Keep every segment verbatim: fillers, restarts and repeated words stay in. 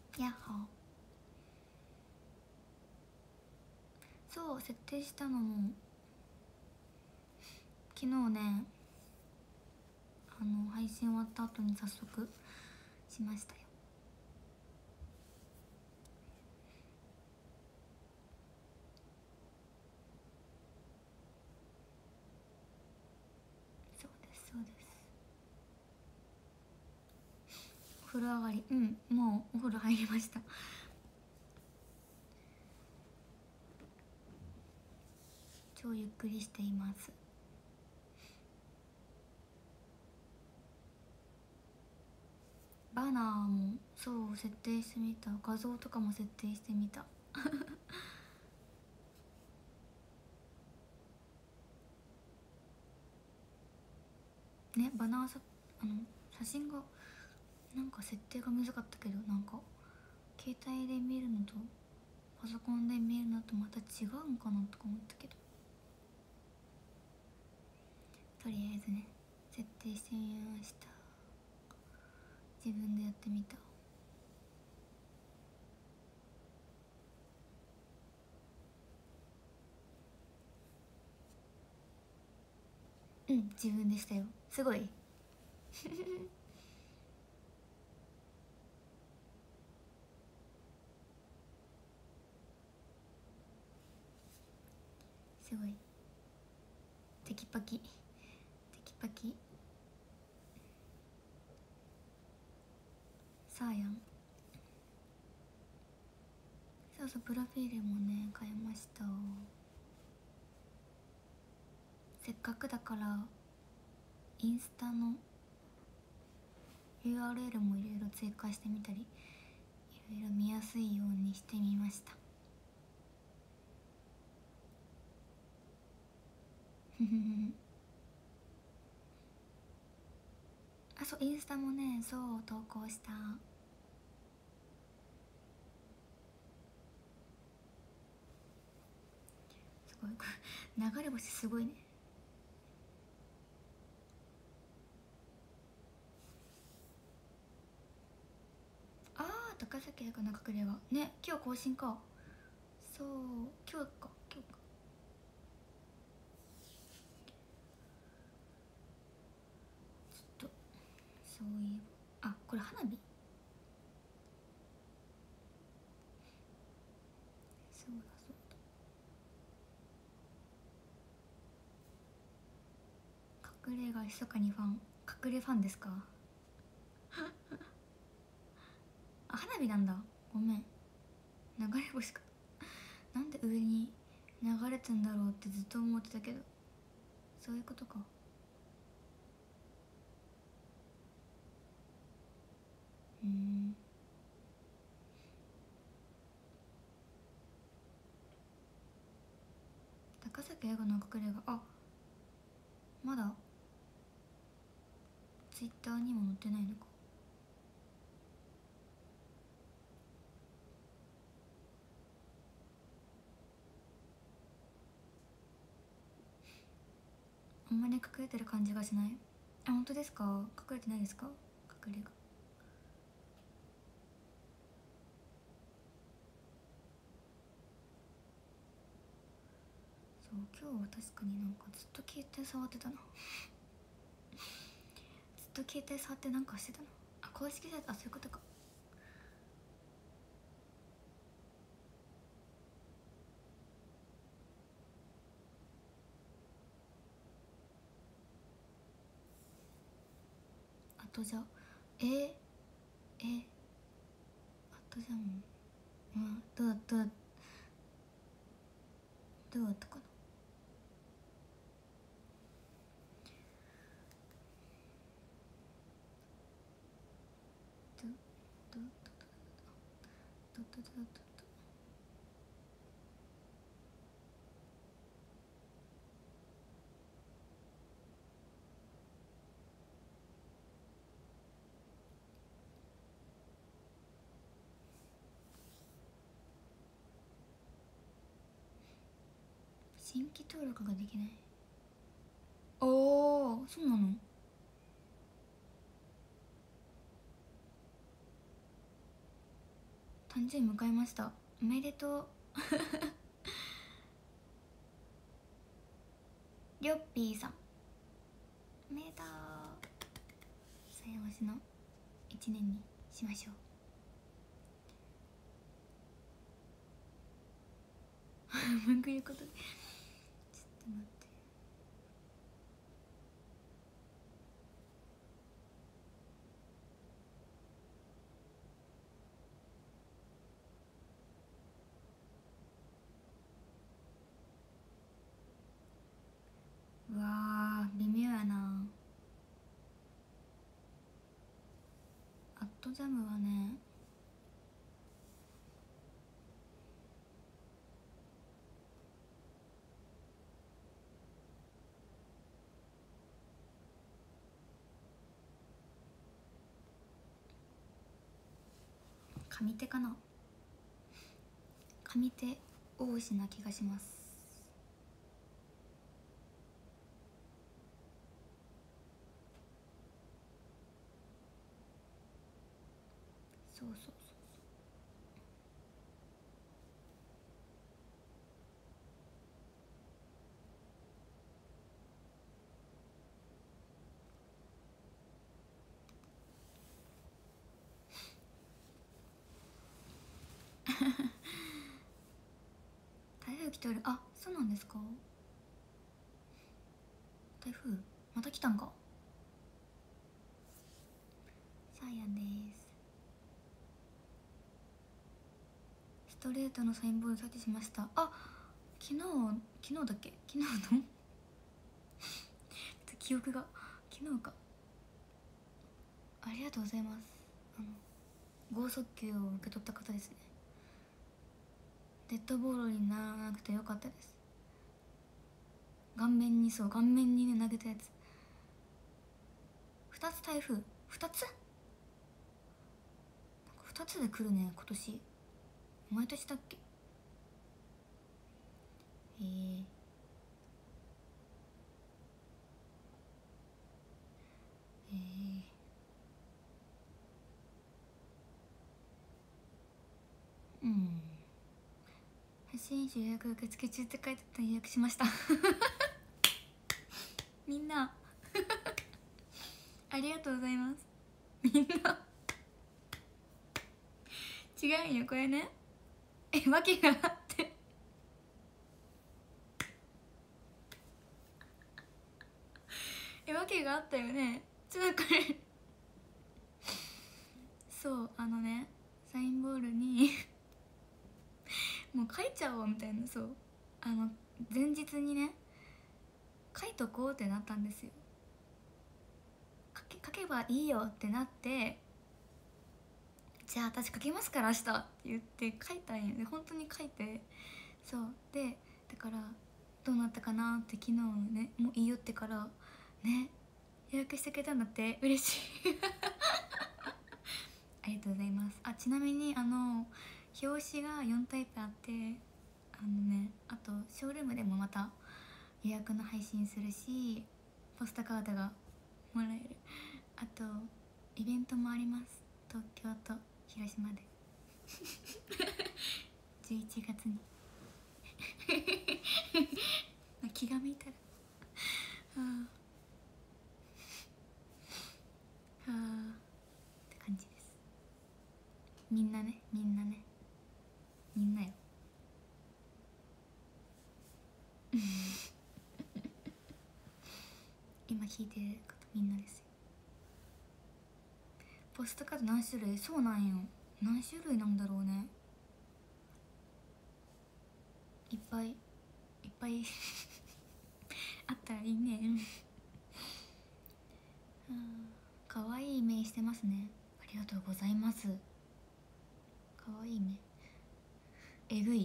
やっほー。そう設定したのも昨日ね、あの配信終わった後に早速しましたよ。そうですそうです。お風呂上がり、うん、もうお風呂入りました。超ゆっくりしています。バナーもそう設定してみた。画像とかも設定してみた。ね、バナーさ、あの写真がなんか設定が難かったけど、なんか携帯で見るのとパソコンで見るのとまた違うんかなとか思ったけど、とりあえずね設定してみました。自分でやってみた。うん、自分でしたよ。すごいすごいテキパキテキパキ。さあやん。そうそう、プロフィールもね変えました。せっかくだからインスタの ユーアールエル もいろいろ追加してみたり、いろいろ見やすいようにしてみました。あ、そう、インスタもね、そう投稿した。すごい流れ星すごいね。ああ、高崎彩香の隠れ家ね、今日更新か。そう、今日か今日か。ちょっとそういえば、あ、これ花火。そうだそうだ。隠れ家密かにファン、隠れファンですか？あ、花火なんだ。ごめん、流れ星か。なんで上に流れてんだろうってずっと思ってたけど、そういうことか。うん。高崎彩子の隠れ家、あ、まだツイッターにも載ってないのか。あんまり隠れてる感じがしない。あ、本当ですか？隠れてないですか？隠れ家。そう、今日は確かになんかずっと携帯触ってたなずっと携帯触ってなんかしてたな。あ、公式サイト、あ、そういうことか。あとじゃえー、えあとじゃもう、うん、どうどうどうだったかな。どどどどどどどどど。新規登録ができない。おお、そうなの？ 誕生日迎えました。おめでとうりょっぴーさんおめでとう。幸せの一年にしましょう文句言うことでちょっと待って。うわー微妙やな。アットジャムはね上手かな。上手大牛な気がします。そうそうそう台風来ておる。あ、そうなんですか。台風また来たんか。サーヤンです。ストレートのサインボールタッチしました。あ、昨日昨日だっけ。昨日の記憶が昨日か。ありがとうございます。あの剛速球を受け取った方ですね。デッドボールにならなくてよかったです。顔面に、そう顔面にね投げたやつ。ふたつ台風ふたつふたつで来るね今年。毎年だっけ。えー、えー、うん発信者予約受付中って書いてたら予約しましたみんなありがとうございます。みんな違うんよこれね。え、訳があってえ、訳があったよね。ちょっとこれそうあのねサインボールにもう書いちゃおうみたいな。そうあの前日にね書いとこうってなったんですよ。書け書けばいいよってなって、じゃあ私書きますから明日って言って書いたんやで。本当に書いて、そうでだからどうなったかなって昨日ねもういいよってからね予約してくれたんだって。嬉しいありがとうございます。あ、ちなみにあの表紙がよんタイプあって、あのねあとショールームでもまた予約の配信するしポストカードがもらえる。あとイベントもあります。東京と広島でじゅういちがつに気が向いたらはあはあって感じです。みんなねみんなねみんなよ今聞いてる方みんなですよ。ポストカード何種類。そうなんよ。何種類なんだろうね。いっぱいいっぱいあったらいいねかわいい目してますね。ありがとうございます。かわいい目。えぐい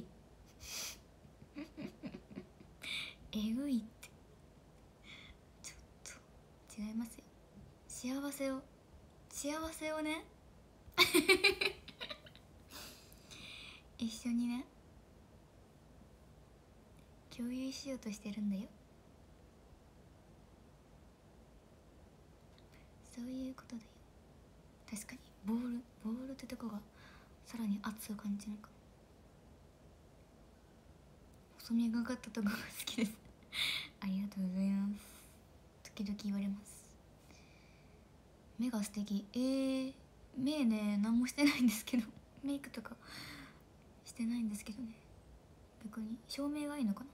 えぐいってちょっと違いますよ。幸せを幸せをね一緒にね共有しようとしてるんだよ。そういうことだよ。確かにボールボールってとこがさらに熱く感じるかも。細みがかったとこが好きですありがとうございます。時々言われます。目が素敵。えー、目ね何もしてないんですけどメイクとかしてないんですけどね。逆に照明がいいのかな。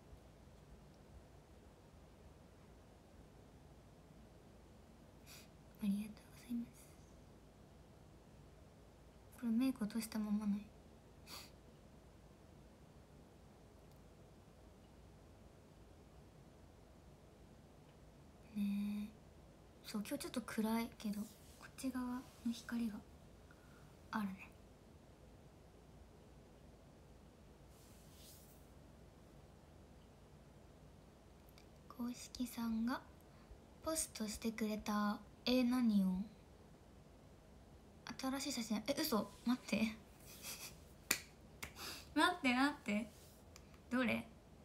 ありがとうございます。これメイク落としたままないねえ。そう今日ちょっと暗いけどこっち側の光があるね。公式さんがポストしてくれたえ何を新しい写真。え嘘待って待って待ってどれ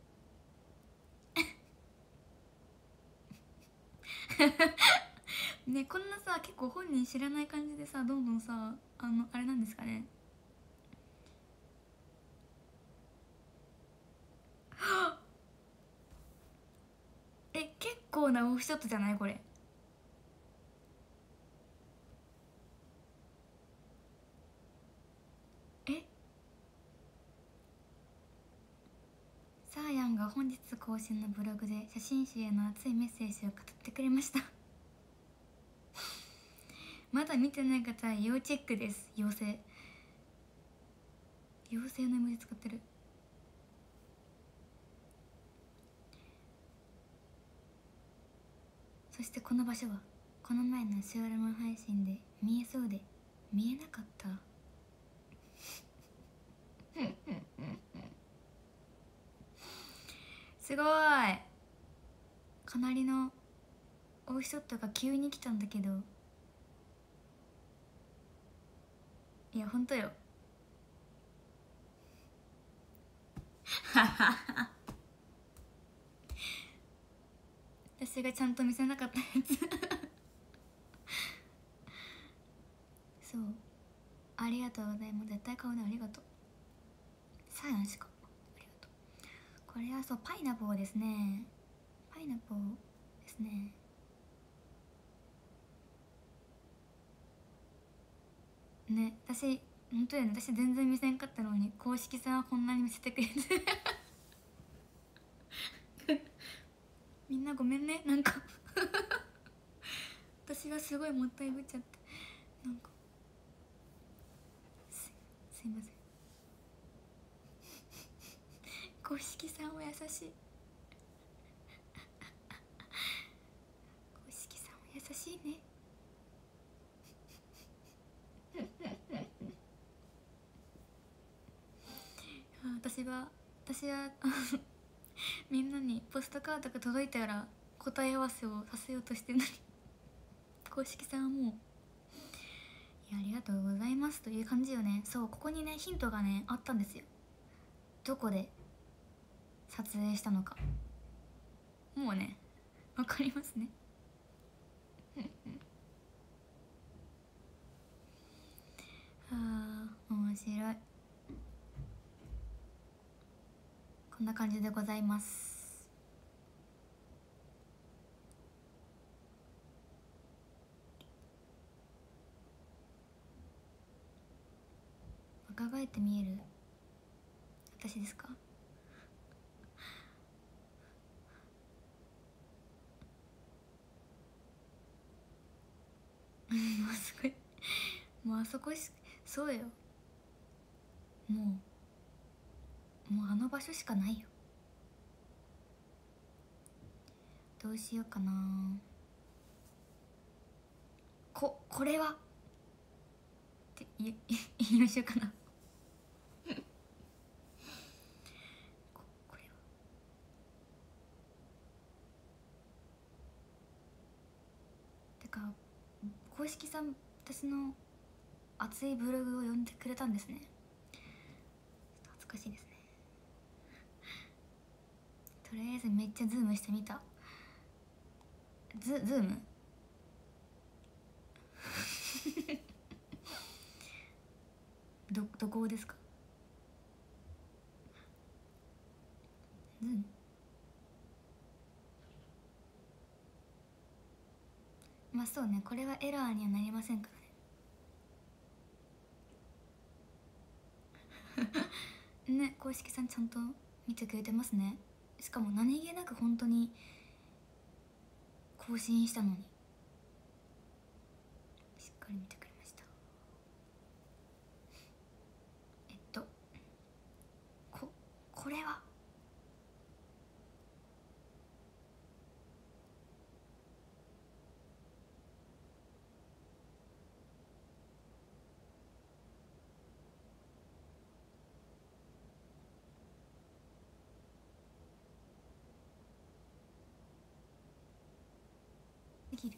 ねこんなさ結構本人知らない感じでさどんどんさあのあれなんですかねえ結構なオフショットじゃないこれ。えサーヤンが本日更新のブログで写真集への熱いメッセージを語ってくれましたまだ見てない方は要チェックです。妖精妖精の絵文字使ってる。そしてこの場所はこの前のシュールマン配信で見えそうで見えなかったすごいかなりのオフショットが急に来たんだけどいやほんとよ私がちゃんと見せなかったやつそうありがとうございます。絶対買うね。ありがとう。サインしかありがとう。これはそうパイナポーですね。パイナポーですね。ね私本当よね。私全然見せんかったのに公式さんはこんなに見せてくれてみんなごめんねなんか私がすごいもったいぶっちゃってなんかす, すいません公式さんは優しい公式さんは優しいね私は私はみんなにポストカードが届いたら答え合わせをさせようとしてるのに公式さんはもういやありがとうございますという感じよね。そうここにねヒントがねあったんですよ。どこで撮影したのかもうねわかりますねあー面白い。こんな感じでございます。若返って見える私ですかもうすごいもうあそこしそうよもうもうあの場所しかないよ。どうしようかなここれはって言いましょうかなここれはてか公式さん私の熱いブログを読んでくれたんですね。恥ずかしいですね。とりあえずめっちゃズームしてみた。ズズームどどこですか？うん。まあそうね、これはエラーにはなりませんからねね、公式さんちゃんと見てくれてますね。しかも何気なく本当に更新したのにしっかり見てくれました。えっとここれはできる？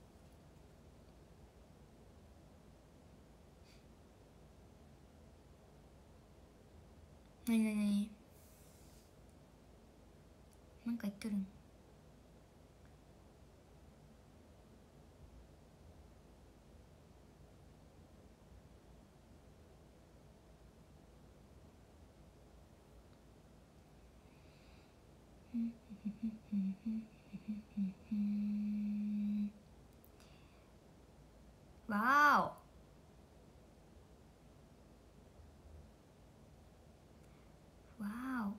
なになになに、なんか言ってるの？わーおわーお。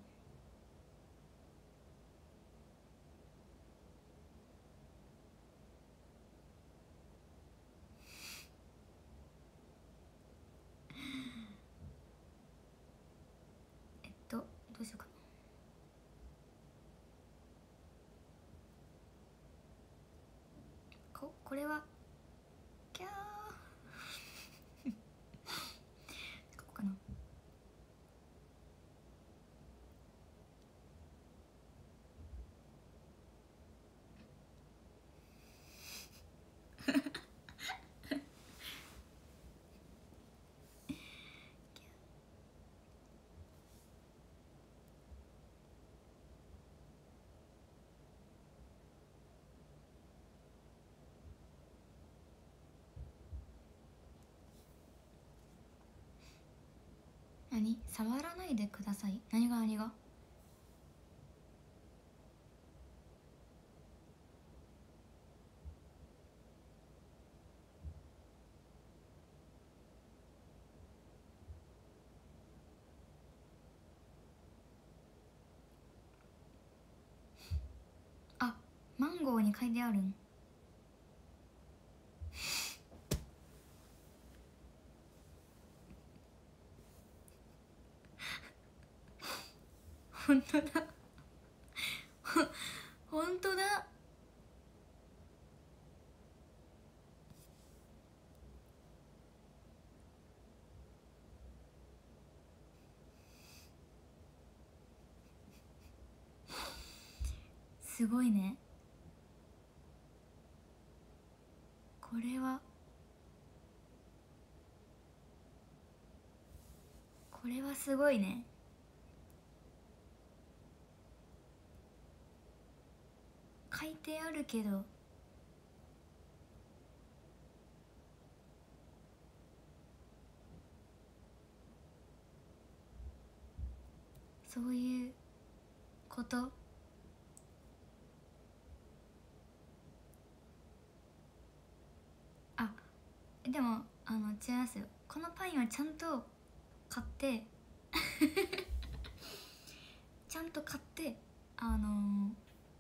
えっとどうしようかな。ここれはキャーここかな。何？触らないでください。何が何が？あ、マンゴーに書いてあるん？本当だ本当だ。すごいね。これはこれはすごいね。書いてあるけどそういうこと？あ、でもあの違いますよ。このパインはちゃんと買ってちゃんと買ってあのー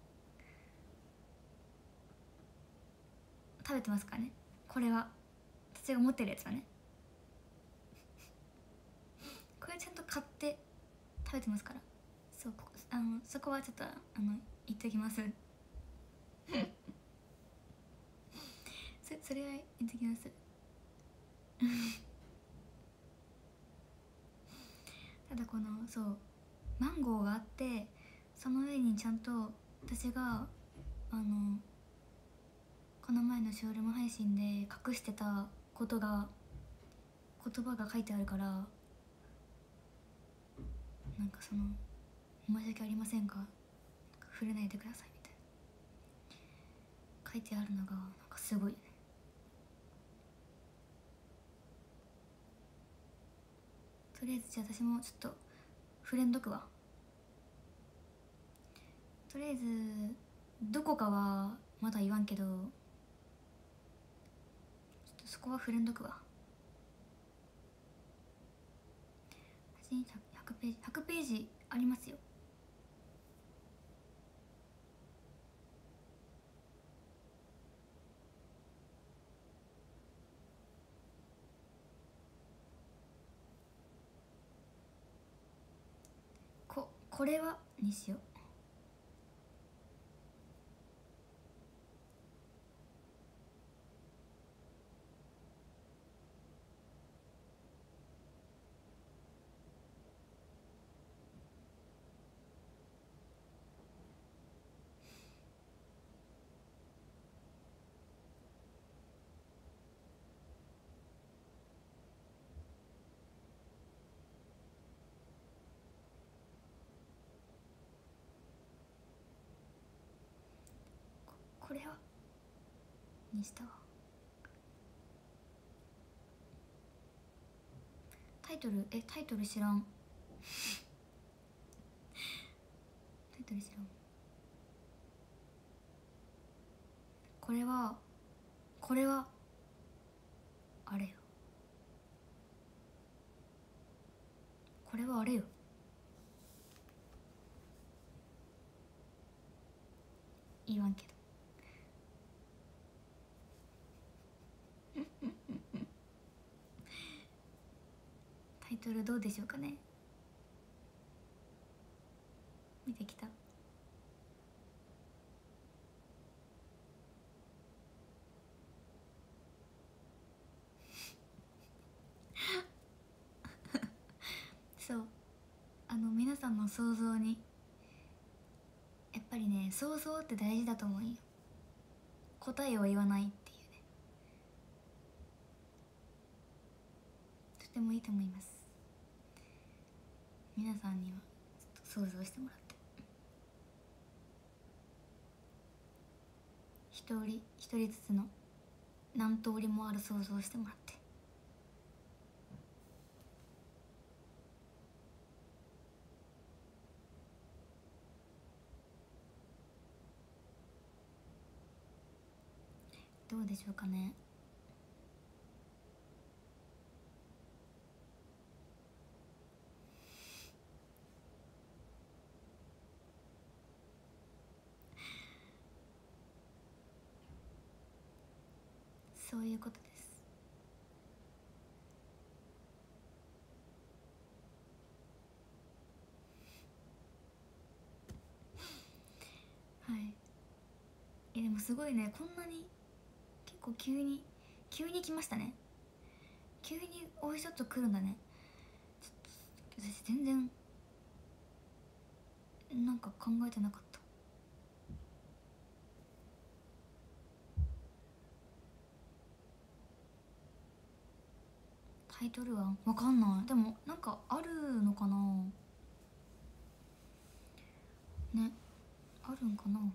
食べてますからね。これは私が持ってるやつはね、これちゃんと買って食べてますから。そう、こあのそこはちょっとあの言っておきますそそれは言っておきますただこのそうマンゴーがあって、その上にちゃんと私があのこの前のショールーム配信で隠してたことが言葉が書いてあるから、なんかその申し訳ありませんが触れないでくださいみたいな書いてあるのがなんかすごいね。 とりあえずじゃあ私もちょっと触れんどくわ。とりあえずどこかはまだ言わんけど、ちょっとそこは触れんどくわ。ひゃくページひゃくページありますよ。ここれはにしよう。これはにしたわ。タイトルえタイトル知らんタイトル知らん。これはこれはあれよ。これはあれよ。言わんけどタイトルどうでしょうかね。見てきた。そうあの皆さんの想像にやっぱりね、想像って大事だと思うよ。答えを言わないっていうね、とてもいいと思います。皆さんにはちょっと想像してもらって、一人一人ずつの何通りもある想像をしてもらって。どうでしょうかね。そういうことです。はい。えでもすごいね、こんなに結構急に急に来ましたね。急にオイショット来るんだね。ちょっと私全然なんか考えてなかった。タイトルはわかんない。でもなんかあるのかなね。あるんかな。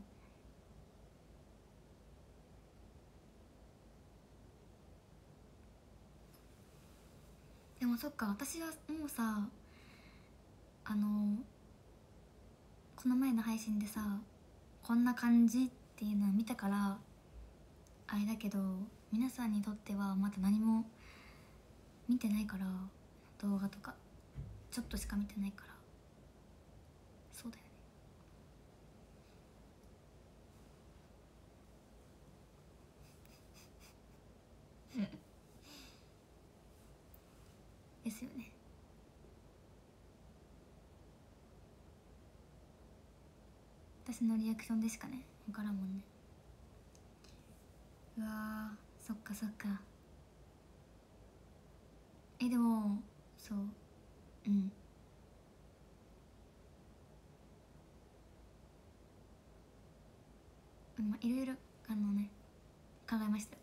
でもそっか、私はもうさ、あのこの前の配信でさ、こんな感じっていうのを見たからあれだけど、皆さんにとってはまだ何も見てないから、動画とかちょっとしか見てないから。そうだよねですよね。私のリアクションでしかね分からんもんね。うわー、そっかそっか。えでもそう、うんまあいろいろあのね考えましたよ。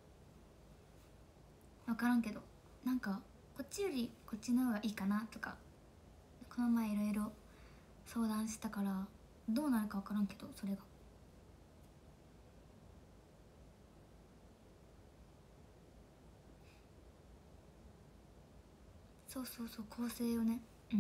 分からんけど、なんかこっちよりこっちの方がいいかなとか、この前いろいろ相談したから、どうなるか分からんけど、それがそうそうそう、構成をね。うん。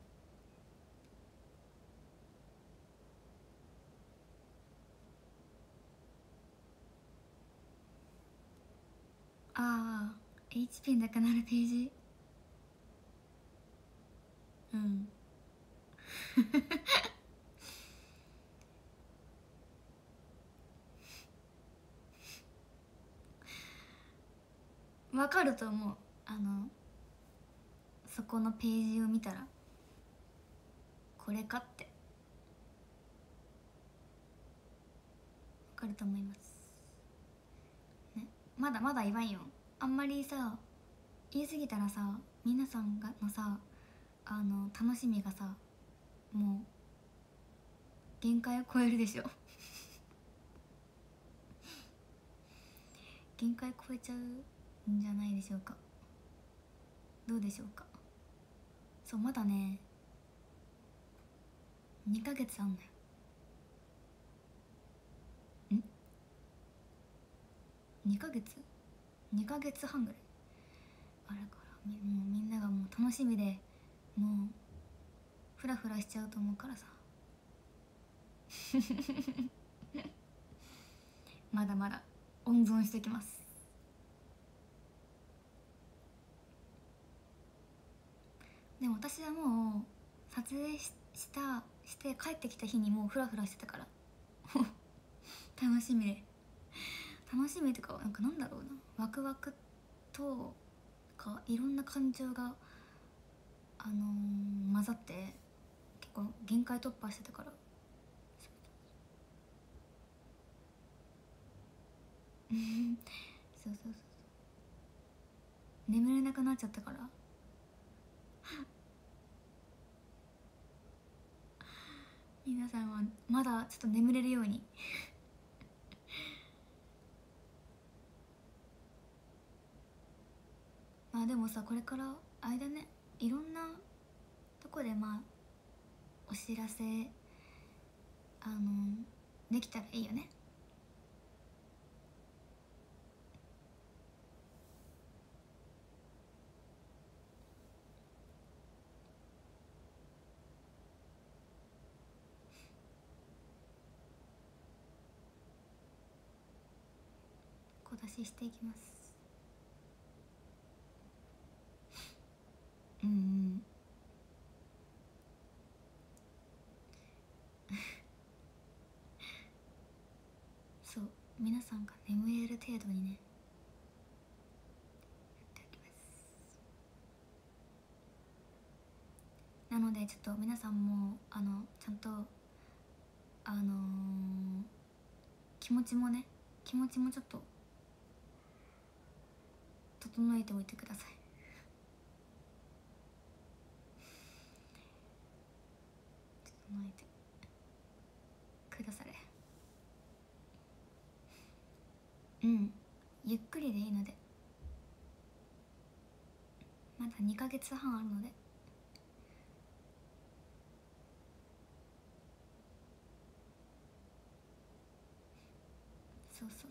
ああ エイチピー なくなるページ。うんわかると思う。あのそこのページを見たらこれかってわかると思いますね。まだまだ言わんよ。あんまりさ言い過ぎたらさ、皆さんがのさ、あの楽しみがさ、もう限界を超えるでしょ限界超えちゃうんじゃないでしょうか。どうでしょうか。そう、まだねにかげつあんのよ。んにかげつ に ヶ月半ぐらいあるから、もうみんながもう楽しみでもうフラフラしちゃうと思うからさまだまだ温存してきます。でも私はもう撮影ししたして帰ってきた日にもうフラフラしてたから楽しみで、楽しみっていうか、なんかなんだろうな、ワクワクとかいろんな感情があのー、混ざって結構限界突破してたから。そうそうそうそう、眠れなくなっちゃったから。皆さんはまだちょっと眠れるようにまあでもさ、これからあれだね、いろんなとこでまあお知らせあのできたらいいよね。小出ししていきます。うんうん。そう、皆さんが眠れる程度にねやっておきます。なのでちょっと皆さんもあのちゃんとあのー、気持ちもね、気持ちもちょっと整えておいてください。整えてくだされ。うん、ゆっくりでいいので、まだにかげつはんあるので。そうそう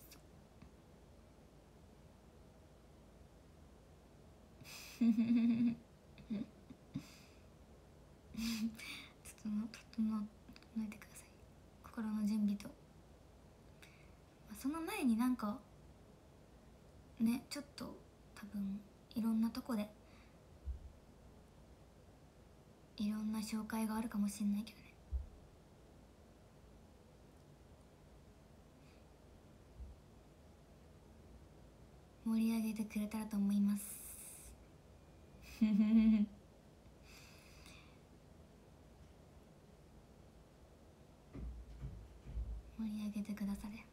そう整整えてください、心の準備と。その前になんかね、ちょっと多分いろんなとこでいろんな紹介があるかもしれないけどね。盛り上げてくれたらと思います盛り上げてくだされ。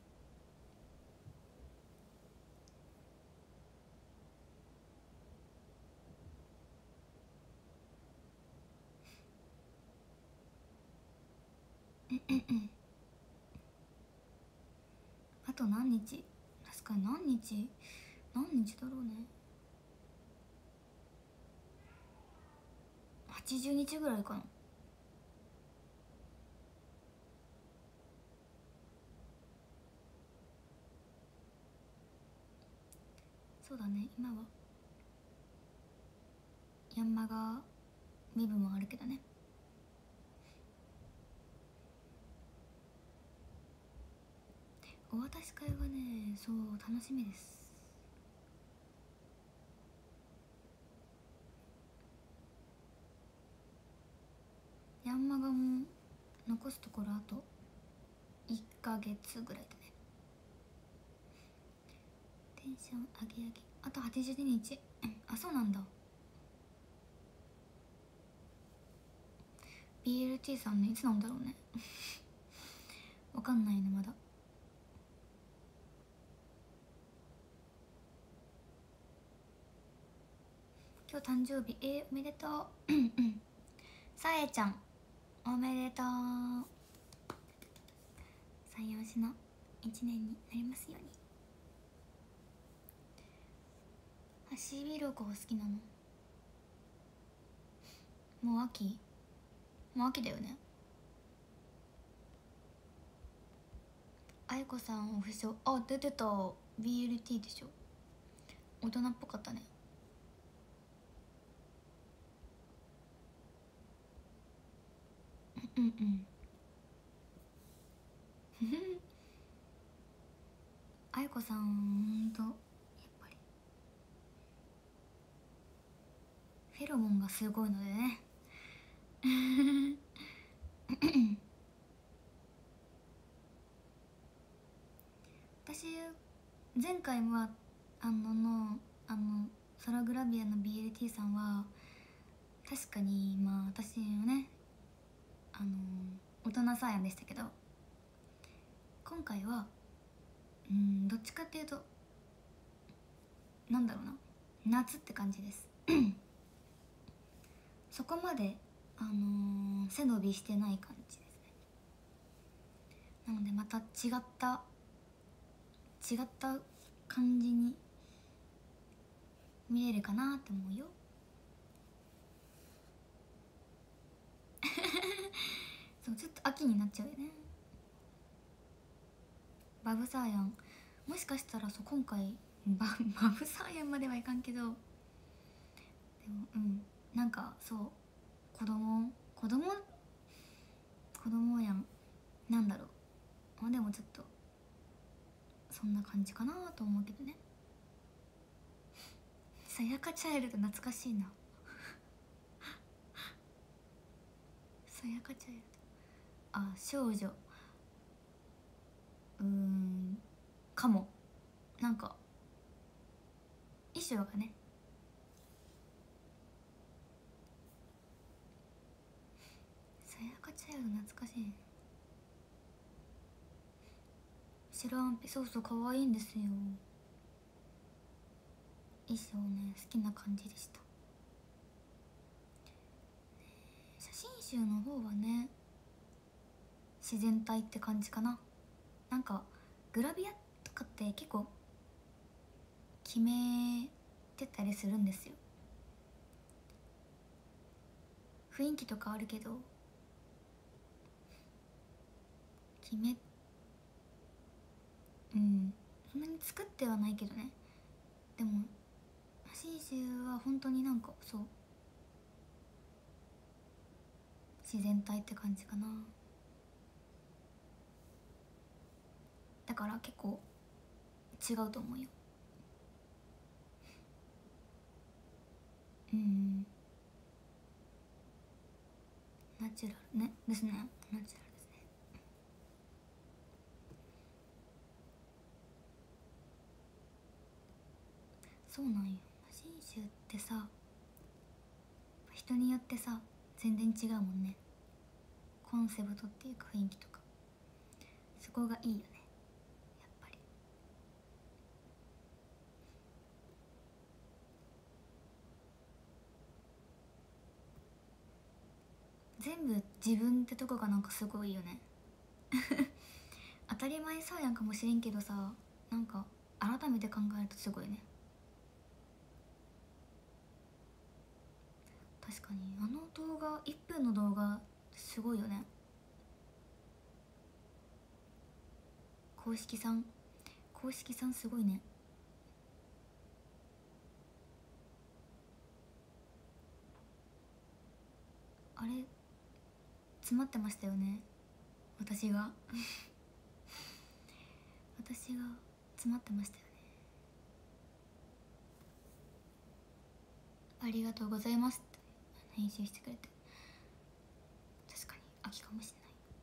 あと何日、確かに何日何日だろうね。はちじゅうにちぐらいかな。そうだね、今はヤンマガ身分もあるけどね。お渡し会はね、そう楽しみです。ヤンマガも残すところあといっかげつぐらいだね。テンション上げ上げ、あとはちじゅうににち。あ、そうなんだ。 ビーエルティー さんのいつなんだろうねわかんないねまだ。今日誕生日、えー、おめでとうさえちゃんおめでとう。採用しの一年になりますように。ハシビロコウ好きなの？もう秋？もう秋だよね。あゆこさんオフショー、あ出てた。 ビーエルティー でしょ。大人っぽかったね。うんうんあゆこさんほんとやっぱりフェロモンがすごいのでね私前回はあののあのソラグラビアの ビーエルティー さんは確かにまあ私のねあの大人サーヤンでしたけど、今回はうんどっちかっていうとなんだろうな、夏って感じですそこまであのー、背伸びしてない感じですね。なのでまた違った違った感じに見えるかなって思うよそうちょっと秋になっちゃうよね。バブサーヤンもしかしたらそう今回ババブサーヤンまではいかんけど、でもうんなんかそう子供子供子供やん、なんだろう、まあでもちょっとそんな感じかなと思うけどね。さやかチャイルド懐かしいなさやかチャイルド、あ少女うーんかも、なんか衣装がね、さやかチャイルド懐かしい。白アンピ、そうそう可愛いんですよ。衣装ね好きな感じでした。写真集の方はね自然体って感じかな。なんかグラビアとかって結構決めてたりするんですよ。雰囲気とかあるけど決めうんそんなに作ってはないけどね。でも写真集は本当になんかそう自然体って感じかな。だから結構違うと思うよ。うんナチュラルねですね、ナチュラルですね。そうなんよ、写真集ってさ人によってさ全然違うもんね。コンセプトっていうか雰囲気とかそこがいいよねやっぱり。全部自分ってとこがなんかすごいよね当たり前そうやんかもしれんけどさ、なんか改めて考えるとすごいね。確かにあの動画いっぷんの動画すごいよね。公式さん公式さんすごいね。 あれ詰まってましたよね、私が私が詰まってましたよね。ありがとうございますって編集してくれて、確かに秋かもし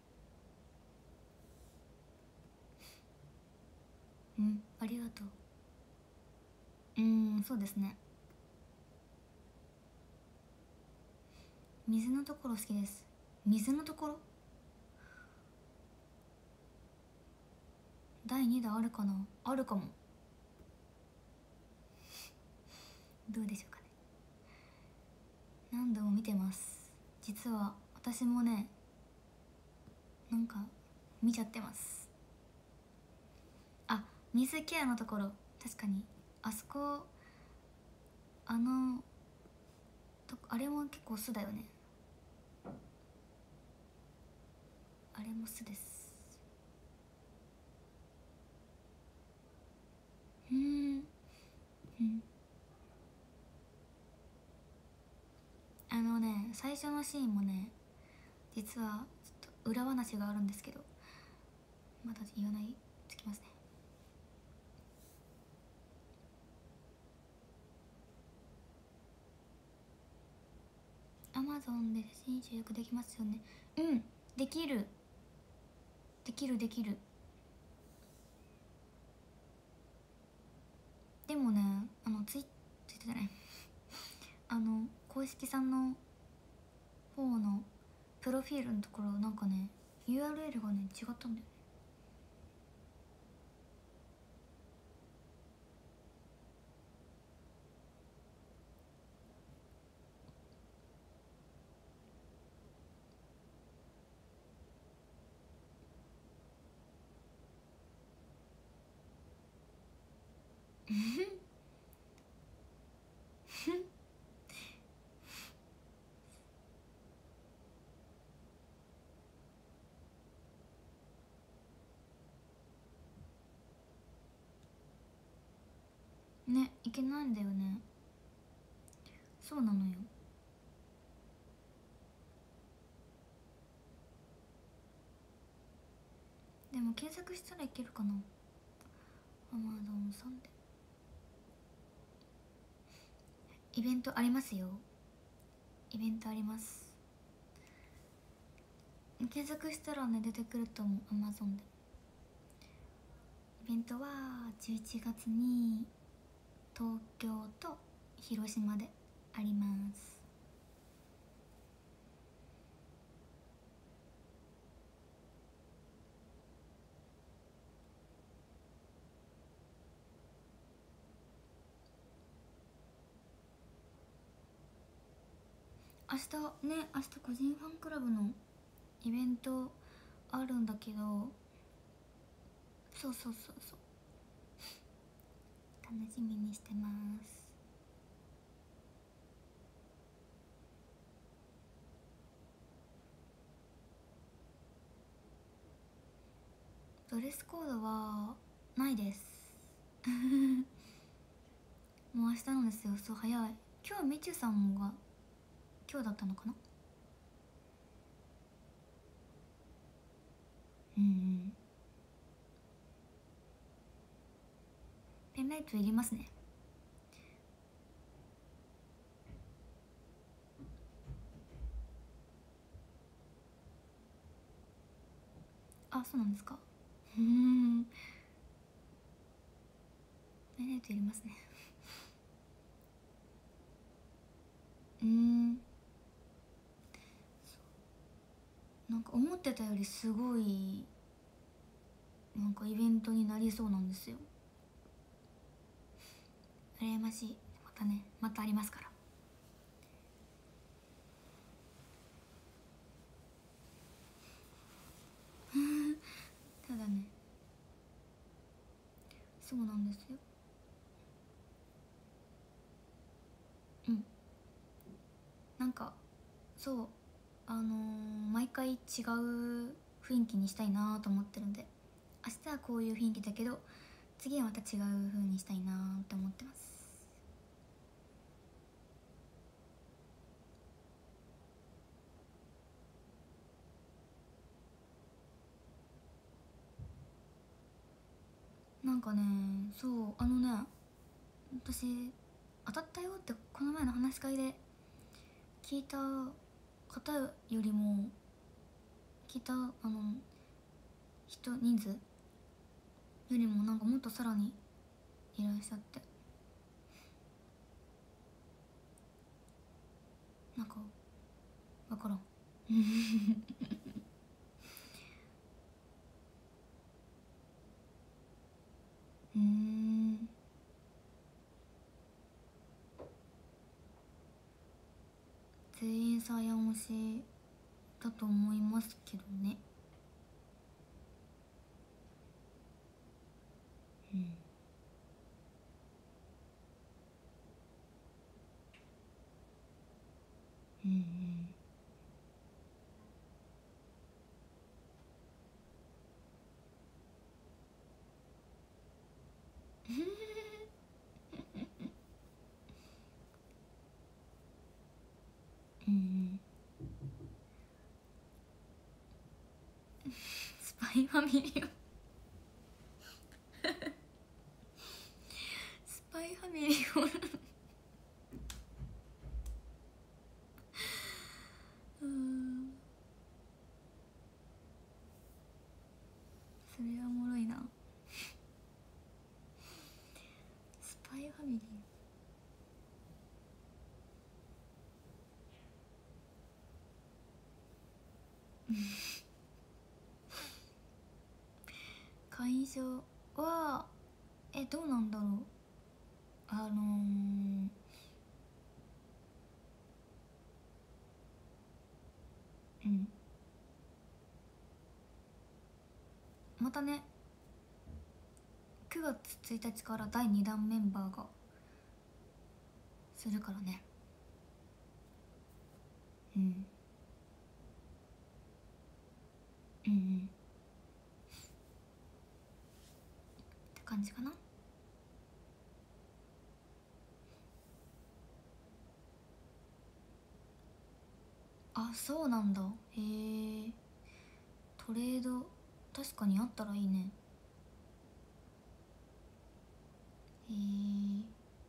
れない。うん、ありがとう。うーん、そうですね。水のところ好きです。水のところだいにだんあるかな。あるかも。どうでしょうかね。何度も見てます。実は私もね、なんか見ちゃってます。あ、水ケアのところ確かにあそこ、あのとあれも結構酢だよね。あれも酢です。うん、うん、あのね最初のシーンもね、実はちょっと裏話があるんですけど、まだ言わないときますね。アマゾンで写真集約できますよね。うん、できるできるできる。でもね、あのツイッツイッターじゃないあの公式さんの方のプロフィールのところなんかね ユーアールエル がね違ったんだよね。ね、いけないんだよね。そうなのよ。でも検索したらいけるかな、アマゾンさんで。イベントありますよ。イベントあります。検索したらね出てくると思う、アマゾンで。イベントはじゅういちがつに東京と広島であります。明日ね、明日個人ファンクラブのイベントあるんだけど、そうそうそうそう、楽しみにしてます。ドレスコードはないですもう明日なんですよ。そう、早い。今日みちゅさんが今日だったのかな。うんうん。ペンライトいりますね。あ、そうなんですか。うんペンライトいりますねうんなんか思ってたよりすごいなんかイベントになりそうなんですよ。羨ましい。またね、またありますから。ただね、そうなんですよ。うんなんかそうあのー毎回違う雰囲気にしたいなと思ってるんで、明日はこういう雰囲気だけど次はまた違う風にしたいなって思ってます。 かね、そうあのね、私当たったよってこの前の話し会で聞いた方よりも、聞いたあの人人数よりもなんかもっとさらにいらっしゃって、なんか分からんうーん、全員サーヤン推しだと思いますけどね。うんうんうんうんうん。スパイファミリースパイファミリーおるうん、それはおもろいな。スパイファミリー会員証はえどうなんだろう。あのー、うんまたね、くがつついたちからだいにだんメンバーがするからね。うんうんうんって感じかな。あ、そうなんだ。へえ。トレード確かにあったらいいね。へえ。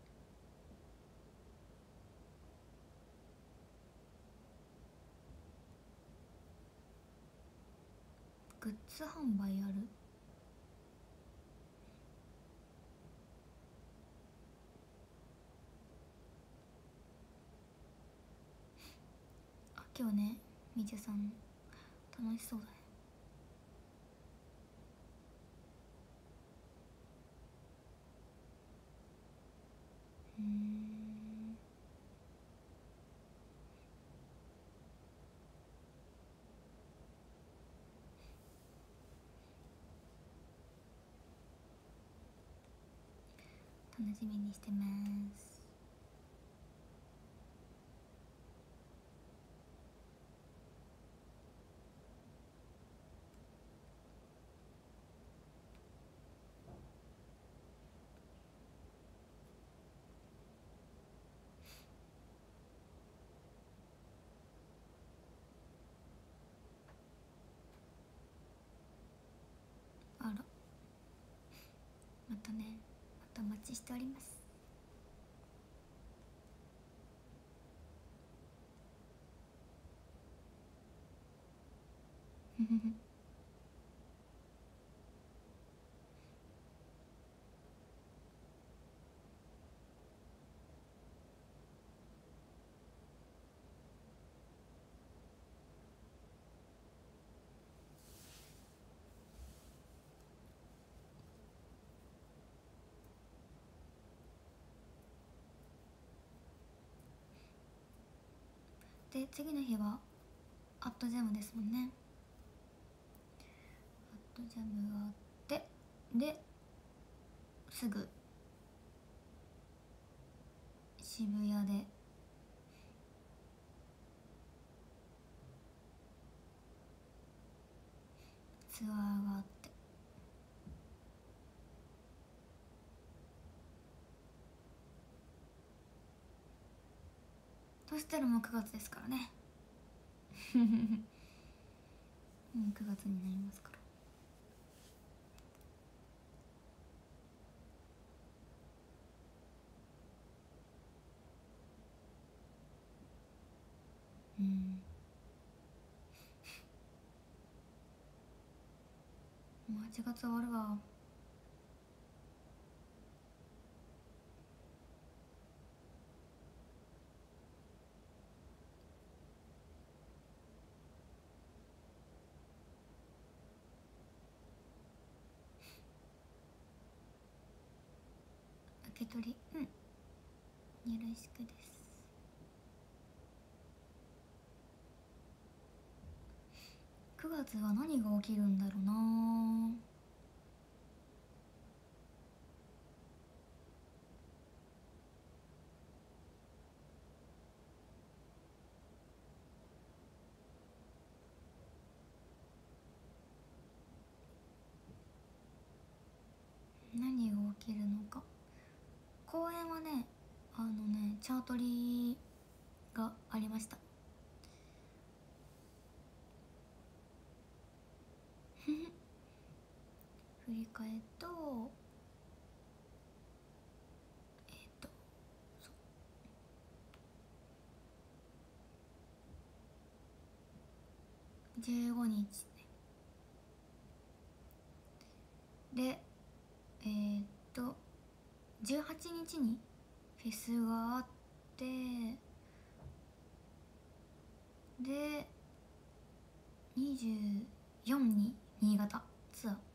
グッズ販売ある。あ、今日ね、みちゅさん楽しそうだね。うーん、楽しみにしてます。あら、またね、またお待ちしておりますで、次の日はアットジャムですもんね。アットジャムがあってですぐ渋谷でツアーがあって、そしたらもうくがつですからねうんくがつになりますから。 ちがつ終わるわ。受け取り、うん、よろしくです。くがつは何が起きるんだろうな。何が起きるのか。公演はね、あのね、チャートリがありました。振り替えとえっ、ー、とじゅうごにちで、えー、っとじゅうはちにちにフェスがあって、でにじゅうよっかに新潟ツアー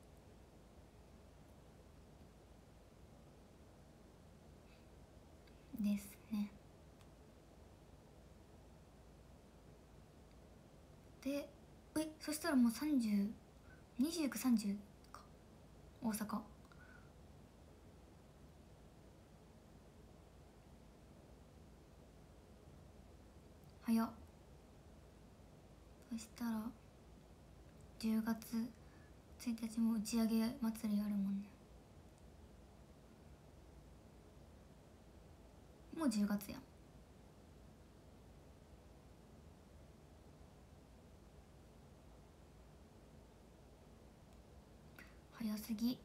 ですね。でえそしたらもうさんじゅう、にじゅうく、さんじゅうか、大阪。早っ。そしたらじゅうがつついたちも打ち上げ祭りあるもんね。もうじゅうがつやん。早すぎ。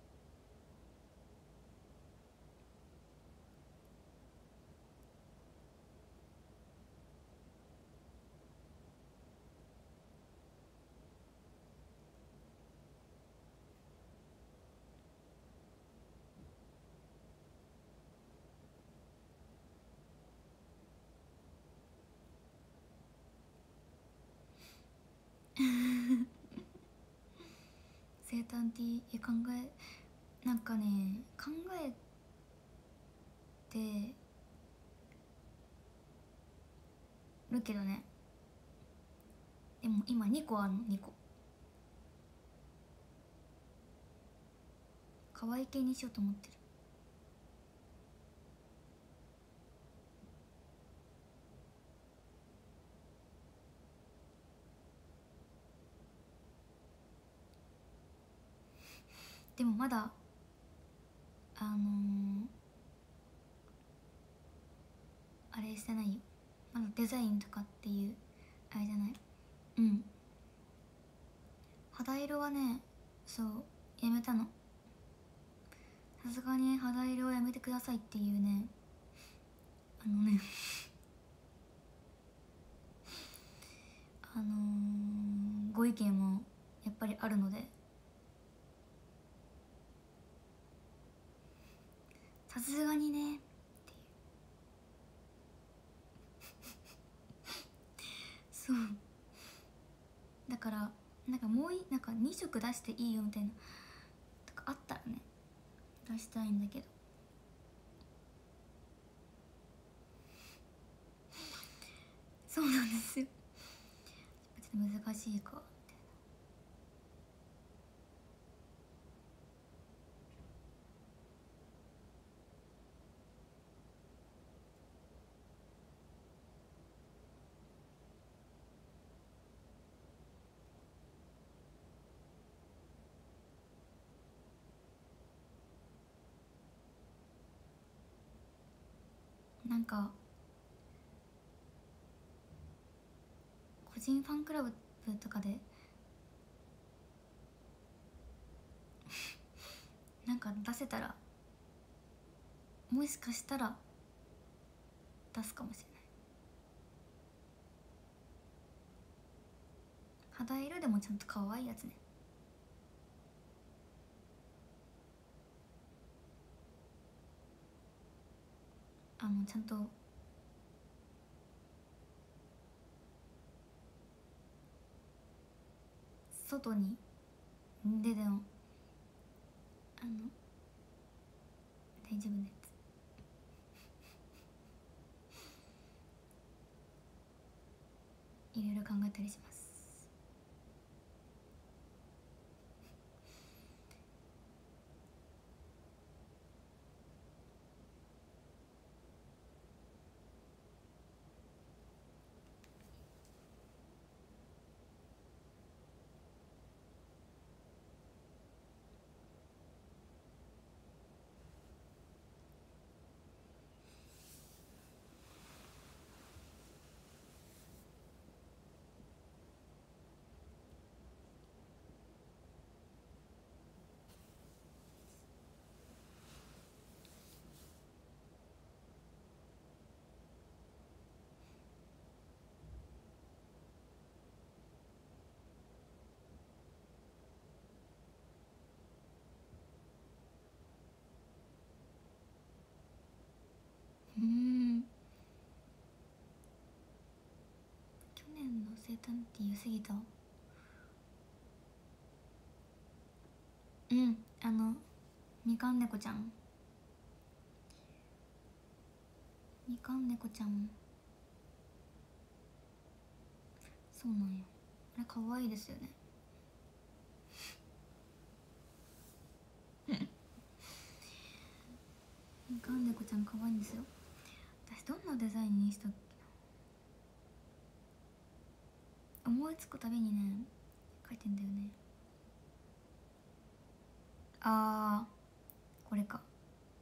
生誕 T え考えなんかね考えてるけどね、でも今にこあるの。にこ可愛い系にしようと思ってる。でもまだあのー、あれしてないよ。まだデザインとかっていうあれじゃない。うん、肌色はね、そうやめたの。さすがに肌色をやめてくださいっていうね、あのねあのー、ご意見もやっぱりあるので、さすがにねっていうそうだからなんかもういなんかにしょく出していいよみたいなとかあったらね出したいんだけど、そうなんですよ。ちょっと難しいかみたいな。なんか個人ファンクラブとかでなんか出せたらもしかしたら出すかもしれない。肌色でもちゃんと可愛いやつね。 のちゃんと外に出てもあの大丈夫なやついろいろ考えたりします。うん、去年の生誕って言い過ぎた。うん、あのみかん猫ちゃんみかん猫ちゃんそうなんや。あれ可愛いですよね。みかん猫ちゃん可愛いんですよ。私どんなデザインにしたっけ。思いつくたびにね書いてんだよね。あーこれか。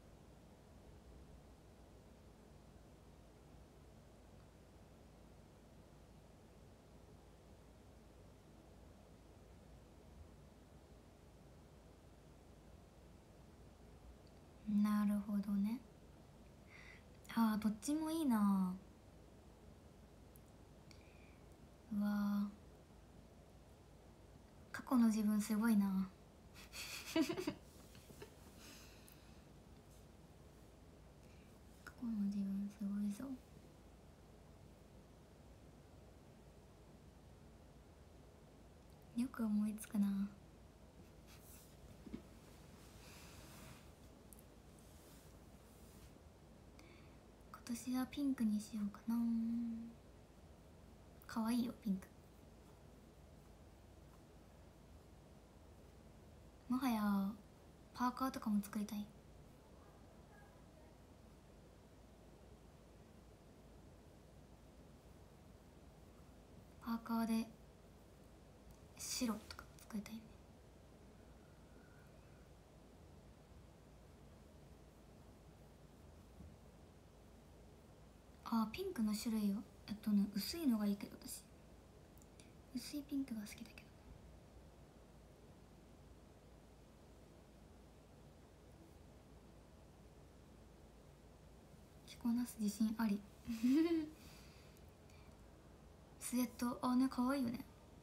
なるほどね。あーどっちもいいな。うわ過去の自分すごいな。過去の自分すごいぞ。よく思いつくな。今年はピンクにしようかな。可愛いよピンク。もはやパーカーとかも作りたい。パーカーで白とか作りたいね。あーピンクの種類はえっとね薄いのがいいけど、私薄いピンクが好きだけどね。着こなす自信あり。スウェットあね可愛いよね。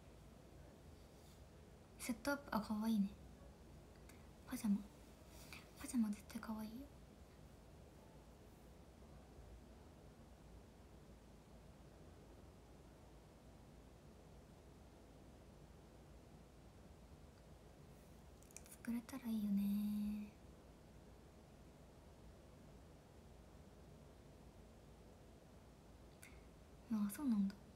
セットアップあ可愛いね。パジャマパジャマ絶対可愛いよ。作れたらいいよね。あそうなんだ。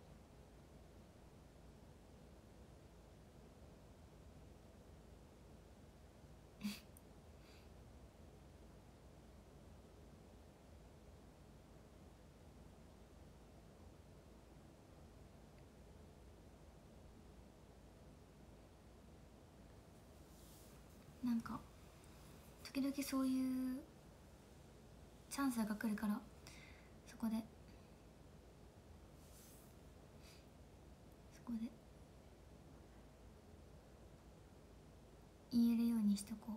なんか時々そういうチャンスが来るからそこでそこで言えるようにしとこう。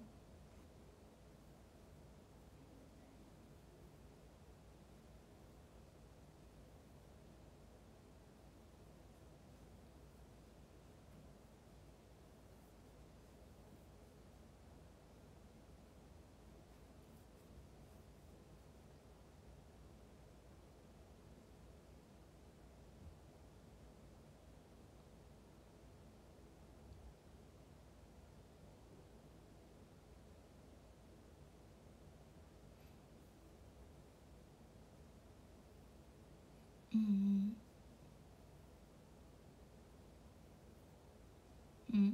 うんうんうん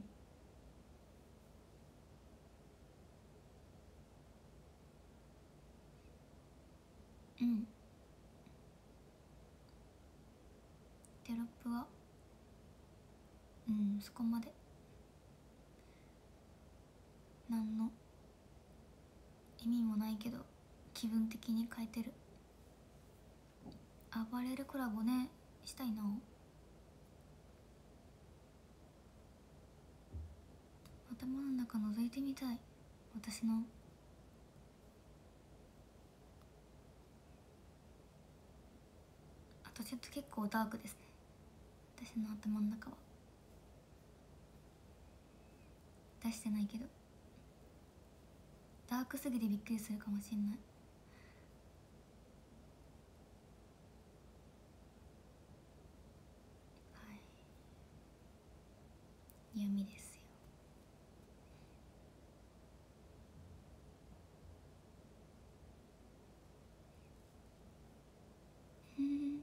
うんテロップはうんそこまで何の意味もないけど気分的に変えてる。暴れるコラボねしたいな。頭の中覗いてみたい私の。あとちょっと結構ダークですね私の頭の中は。出してないけどダークすぎてびっくりするかもしんない。はい闇ですよ。うん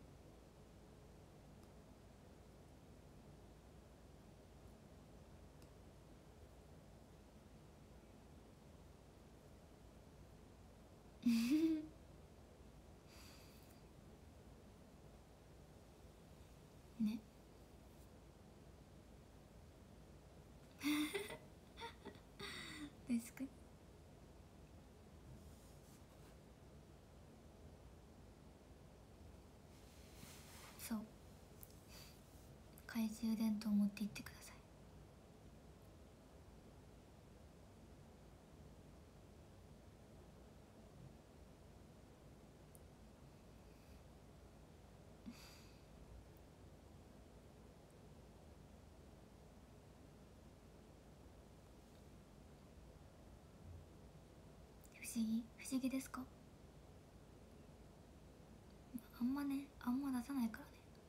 ね確かに。そう懐中電灯を持って行ってください。不思議不思議ですか。あんまねあんま出さないからね。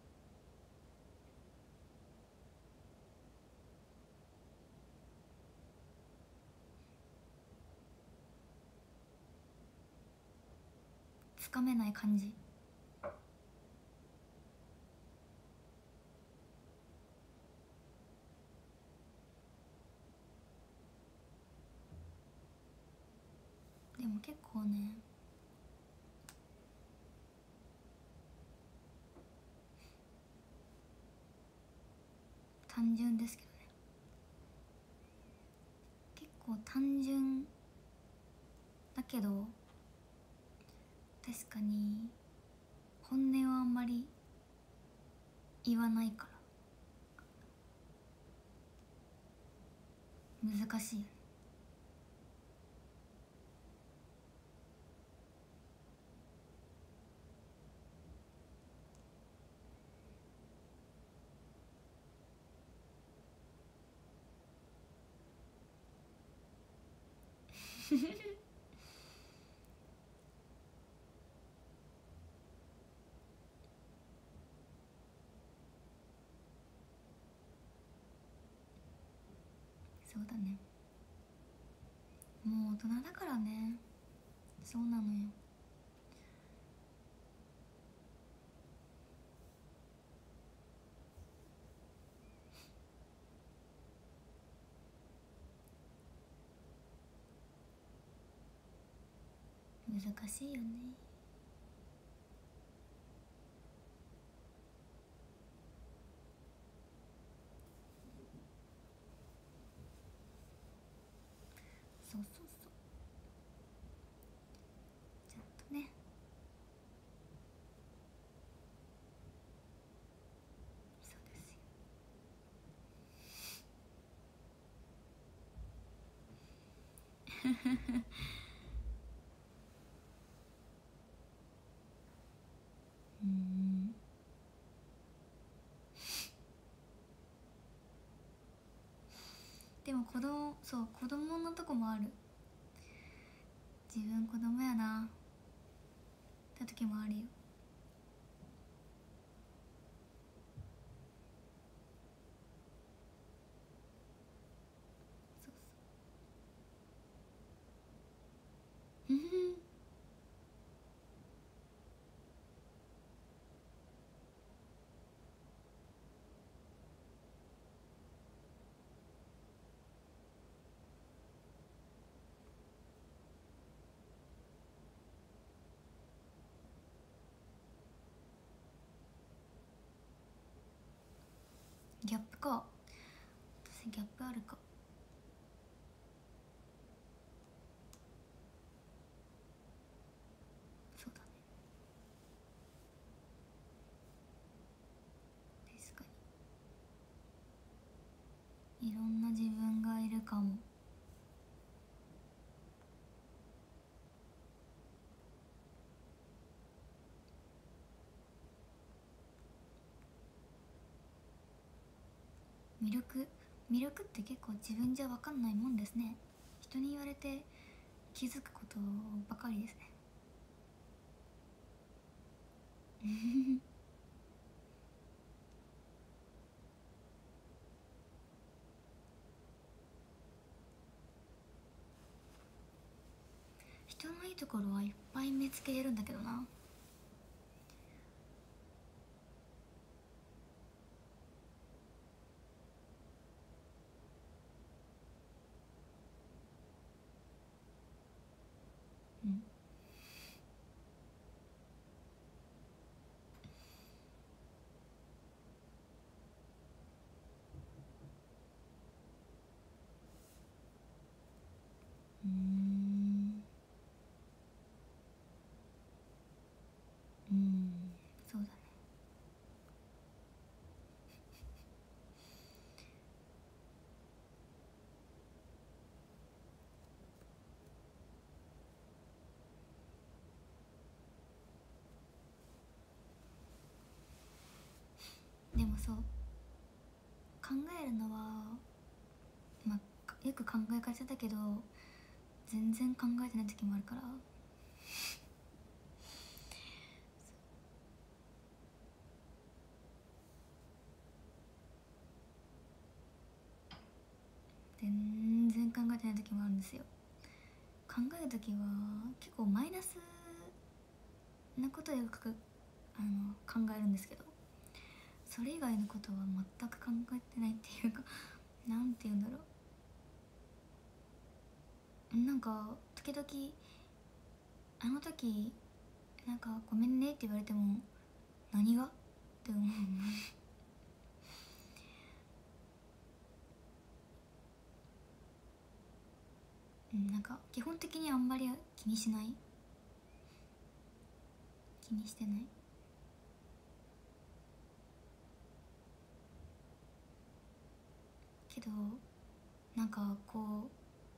つかめない感じ。でも結構ね単純ですけどね。結構単純だけど確かに本音はあんまり言わないから難しいよね。そうだねもう大人だからね。そうなのよ。難しいよね。そうそうそうちゃんとね。そうですようんでも子供そう子供のとこもある。自分子供やなって時もあるよ。そうそううんギャップか。私ギャップあるか。そうだね、確かにいろんな自分がいるかも。魅力魅力って結構自分じゃ分かんないもんですね。人に言われて気づくことばかりですね。人のいいところはいっぱい見つけれるんだけどな。うんうーんうんそうだね。でもそう考えるのは、まあ、よく考えがちだけど全然考えてない時もあるから。全然考えてない時もあるんですよ。考える時は結構マイナスなことをよくあの考えるんですけど、それ以外のことは全く考えてないっていうかなんて言うんだろう、なんか時々あの時なんかごめんねって言われても何がって思う。うん、なんか基本的にあんまり気にしない、気にしてないけど、なんかこ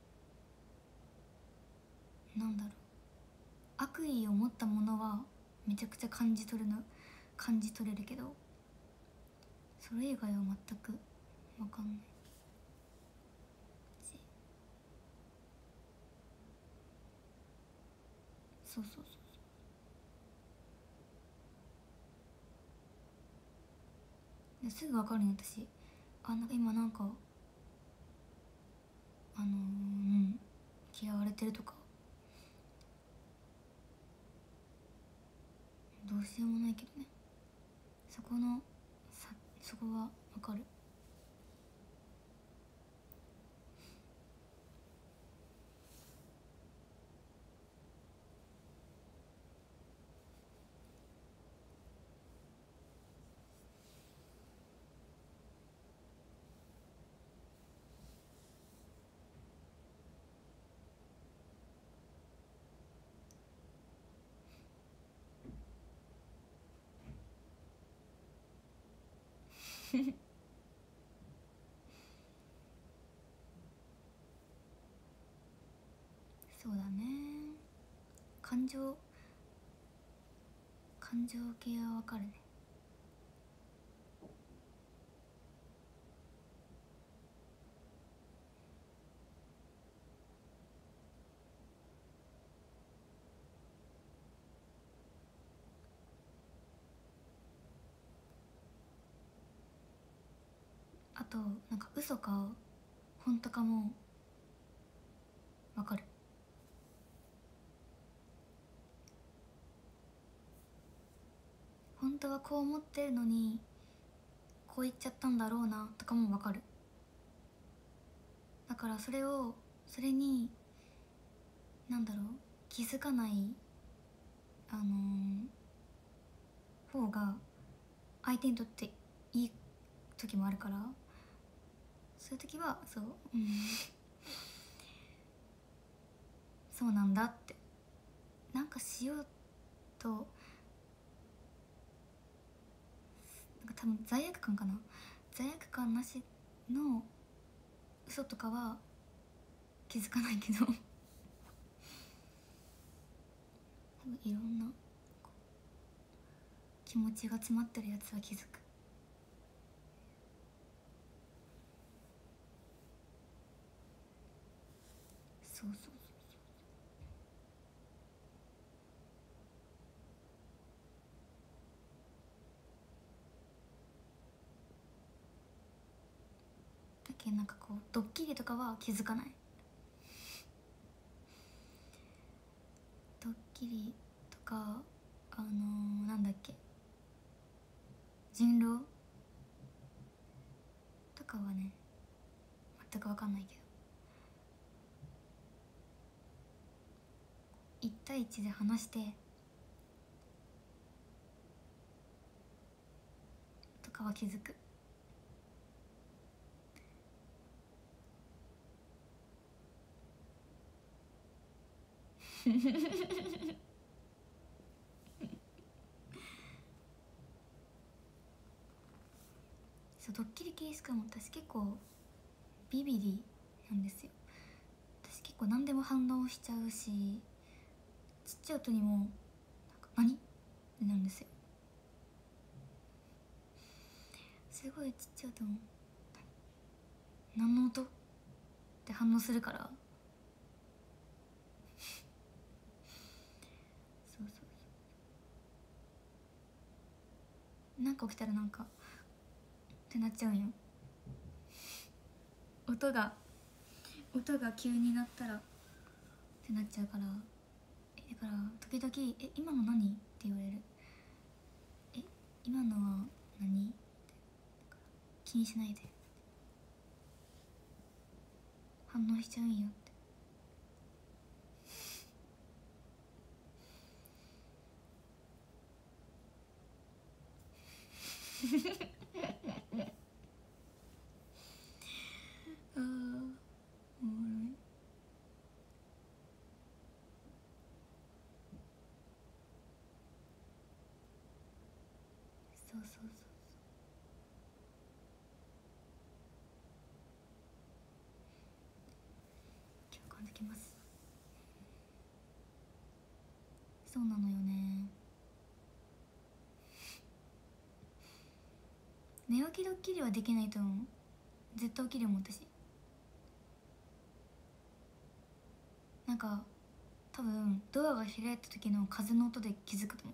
うなんだろう、悪意を持ったものはめちゃくちゃ感じ取るの感じ取れるけど、それ以外は全く分かんないし。そうそうそうそう、すぐ分かるの私。あ、なんか今なんかあのー、うん嫌われてるとかどうしようもないけどね、そこのさそこは分かる。そうだね、感情感情系は分かるね。あとなんか嘘か本当かも分かる。本当はこう思ってるのにこう言っちゃったんだろうなとかも分かる。だからそれをそれになんだろう、気づかないあのー方が相手にとっていい時もあるから、そういう時はそう、うん、そうなんだってなんかしようと、なんか多分罪悪感かな、罪悪感なしの嘘とかは気づかないけど多分いろんな気持ちが詰まってるやつは気づく。そうそうそうだけどなんかこうドッキリとかは気づかない。ドッキリとかあのー、なんだっけ人狼とかはね全く分かんないけど、一対一で話してとかは気づく。そうドッキリ系しかも私結構ビビリなんですよ。私結構何でも反応しちゃうし、ちっちゃい音にもなんか何ってなるんですよ。すごいちっちゃい音も何の音って反応するからそうそうそう、なんか起きたらなんかってなっちゃうんよ。音が音が急になったらってなっちゃうから、えだから時々「え今の何?」って言われる。「え今のは何?」って気にしないで反応しちゃうんよってあーおもろい。そうそうそう共感できます。そうなのよね。寝起きドッキリはできないと思う。絶対起きるもん私。なんか多分ドアが開いた時の風の音で気づくと思う。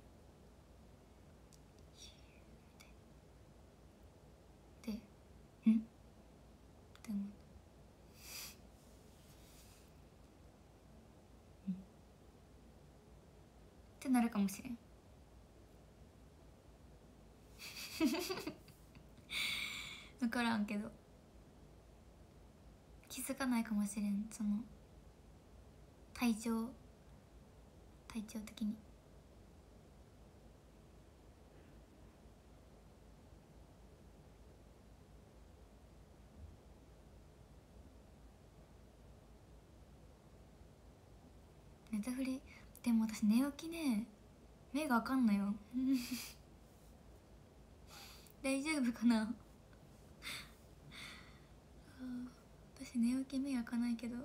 で「ん?」って思う。うんってなるかもしれん。分からんけど気づかないかもしれん。その体調体調的に。寝たふりでも私寝起きね目があかんのよ。大丈夫かな。私寝起き目開かないけど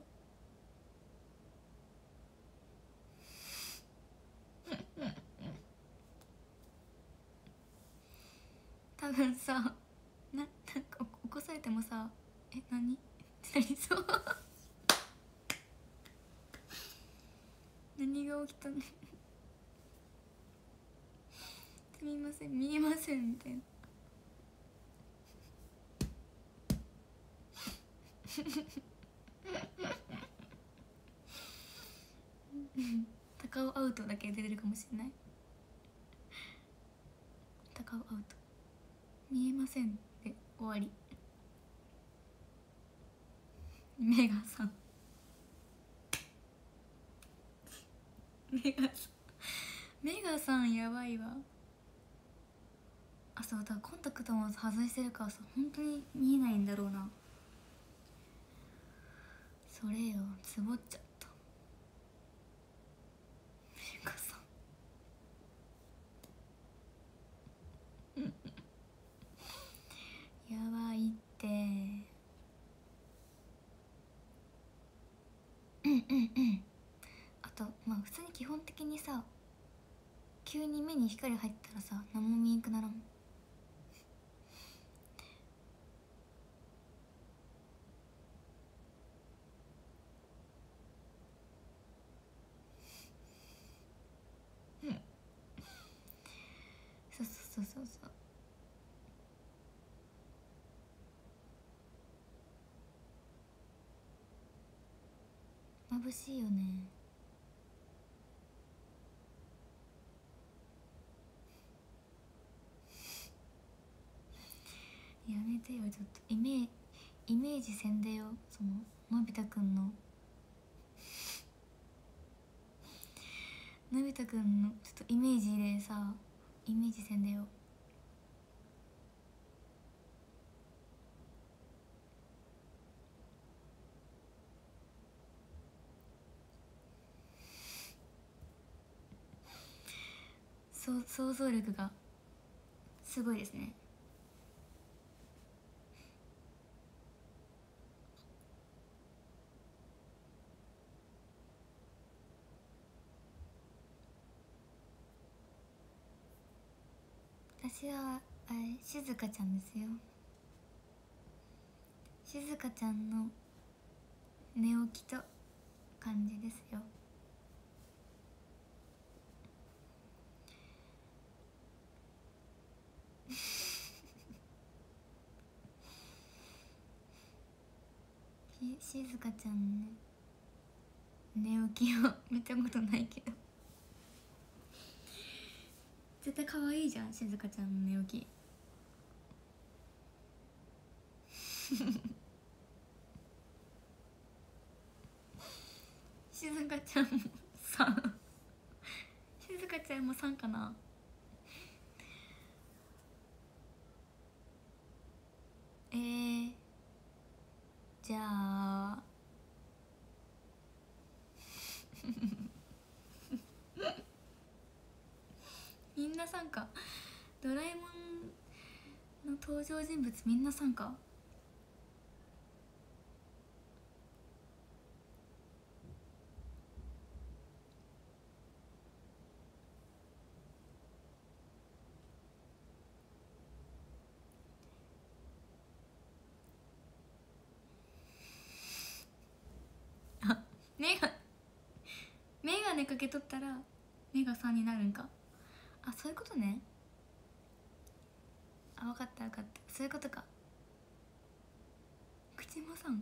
多分さな、なんか起こされてもさ「え何?」ってなりそう。何が起きたのすみません見えませんみたいな。高尾アウトだけ出てるかもしれない。高尾アウト見えませんで終わり。目がさん目がさん目がさんやばいわ。 あ、そうだ、コンタクトも外してるからさ本当に見えないんだろうな。それよ、つぼっちゃったゆかさんやばいって。うんうんうん。あとまあ普通に基本的にさ、急に目に光入ったらさ何も見えんくならん。そうそうそうそうそう。眩しいよね。やめてよ、ちょっとイメージイメージせんでよ、そののび太くんののび太くんのちょっとイメージでさ、イメージせんでよ。そう想像力がすごいですね。私はあれしずかちゃんですよ。しずかちゃんの寝起きと感じですよ。ししずかちゃんの寝起きを見たことないけど絶対可愛いじゃん、しずかちゃんの寝起きしずかちゃんもさんしずかちゃんもさんかな。えー、じゃあみんなさんか。ドラえもんの登場人物みんなさんか。あ、目が眼鏡かけとったら目がさんになるんか。あ、そういうことね。あ、分かった分かった、そういうことか。口もさん。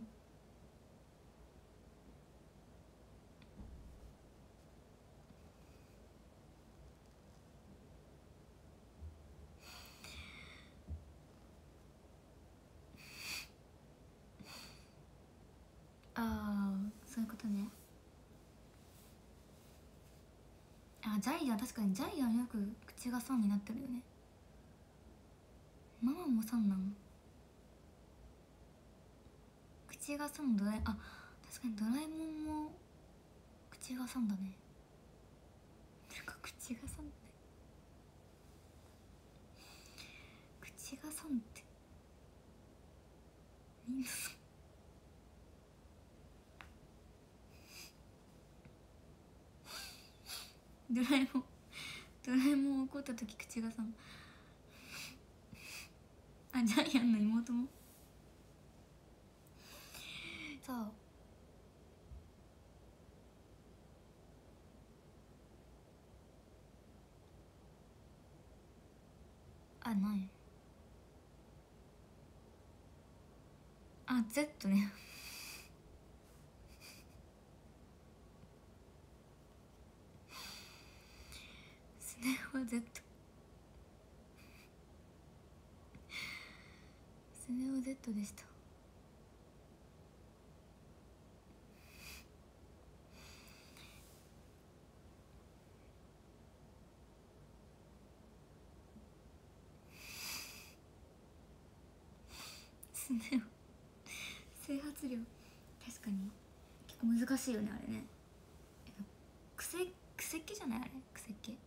ああ、そういうことね。あ、ジャイアン、確かにジャイアンよく口がさんになってるよね。ママもさんなん。口がさんのドラえ、あ、確かにドラえもんも口がさんだね。なんか口がさんって口がさんってみんなさん。ドラえもんドラえもん怒った時口がさん。あ、ジャイアンの妹もそう。あ、ない。あ、Z ねスネ夫 Z。 スネ夫 Z でした。 死ぬよ整髪料確かに結構難しいよねあれね。くせくせっ気じゃないあれくせっ気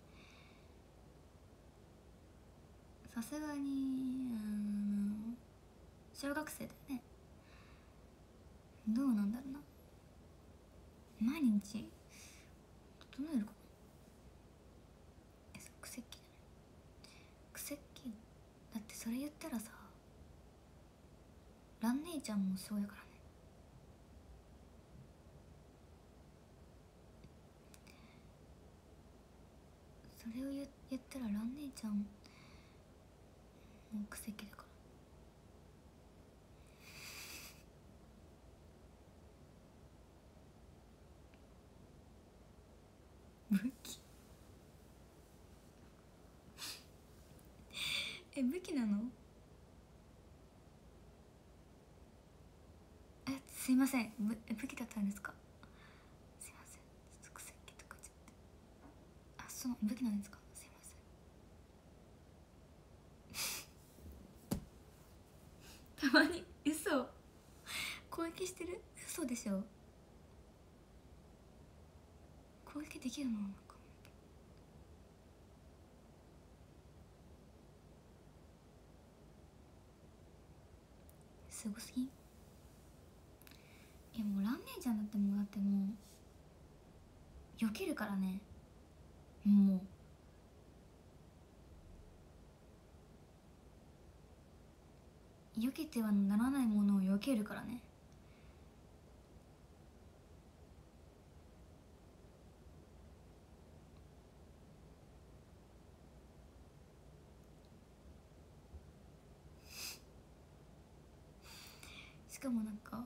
さすがにうん小学生だよね。どうなんだろうな毎日整えるかな。えそうくせっ気じゃないくせっ気だってそれ言ったらさ蘭姉ちゃんもそうやからね。それを言言ったら蘭姉ちゃんもくせっ気だから武器え武器なの。えすいませんぶ武器だったんですか。すいませんちょっとくせっ気とか言っちゃって。あそう武器なんですか。すいませんたまに嘘攻撃してる嘘でしょ。攻撃できるのなんかすごすぎん。いやもう蘭姉ちゃんだってもうだってもう避けるからね。もう避けてはならないものを避けるからね。しかもなんか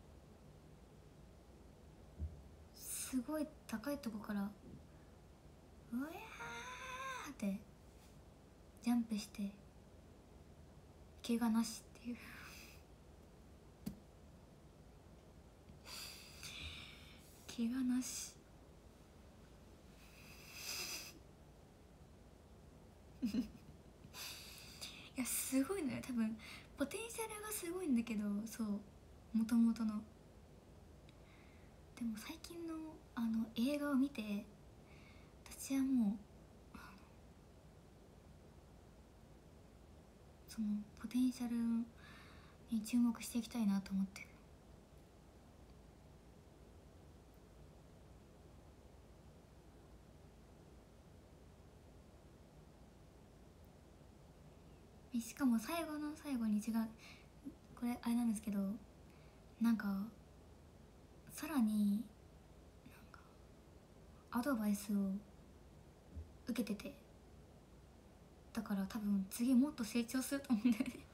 すごい高いとこからうわーってジャンプして怪我なしっていう怪我なしいやすごいのよ多分ポテンシャルがすごいんだけどそうもともとのでも最近のあの映画を見て私はもうあのそのポテンシャルに注目していきたいなと思ってる。しかも最後の最後に違うこれあれなんですけどなんかさらになんかアドバイスを受けててだから多分次もっと成長すると思うんだよね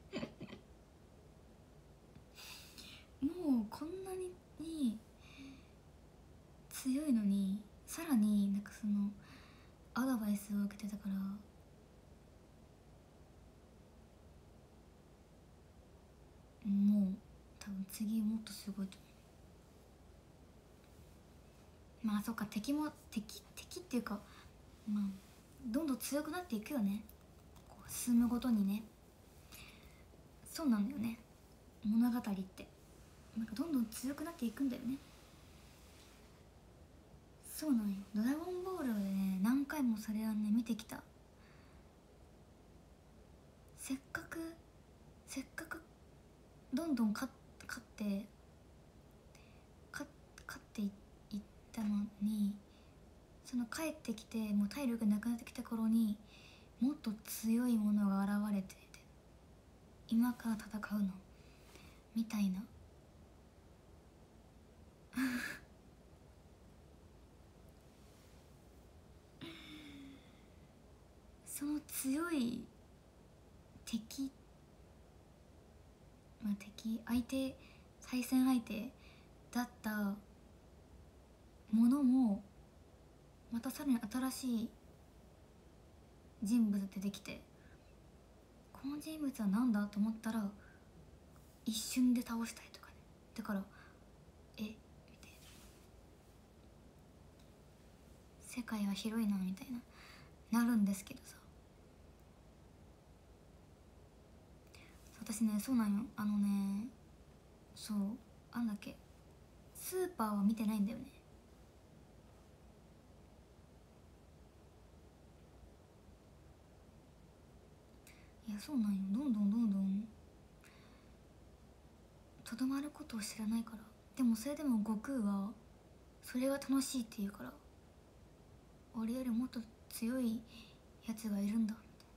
もうこんなにに強いのにさらになんかそのアドバイスを受けてたからもう多分次もっとすごいと思う。まあそっか敵も敵敵っていうかまあどんどん強くなっていくよねこう進むごとにね。そうなんだよね物語ってなんかどんどん強くなっていくんだよね。そうなんよドラゴンボールでね何回もそれはね見てきた。せっかくせっかくどんどん勝勝って勝勝っていったのにその帰ってきてもう体力なくなってきた頃にもっと強いものが現れて今から戦うのみたいなその強い敵まあ敵相手対戦相手だったものもまたさらに新しい人物出てきてこの人物は何だと思ったら一瞬で倒したりとかね。だからえみたいな世界は広いなみたいななるんですけどさ私ね、そうなんよ。あのね、そう、あんだっけ、スーパーは見てないんだよね。いや、そうなんよ。どんどんどんどんとどまることを知らないから。でもそれでも悟空はそれが楽しいって言うから、俺よりもっと強いやつがいるんだ。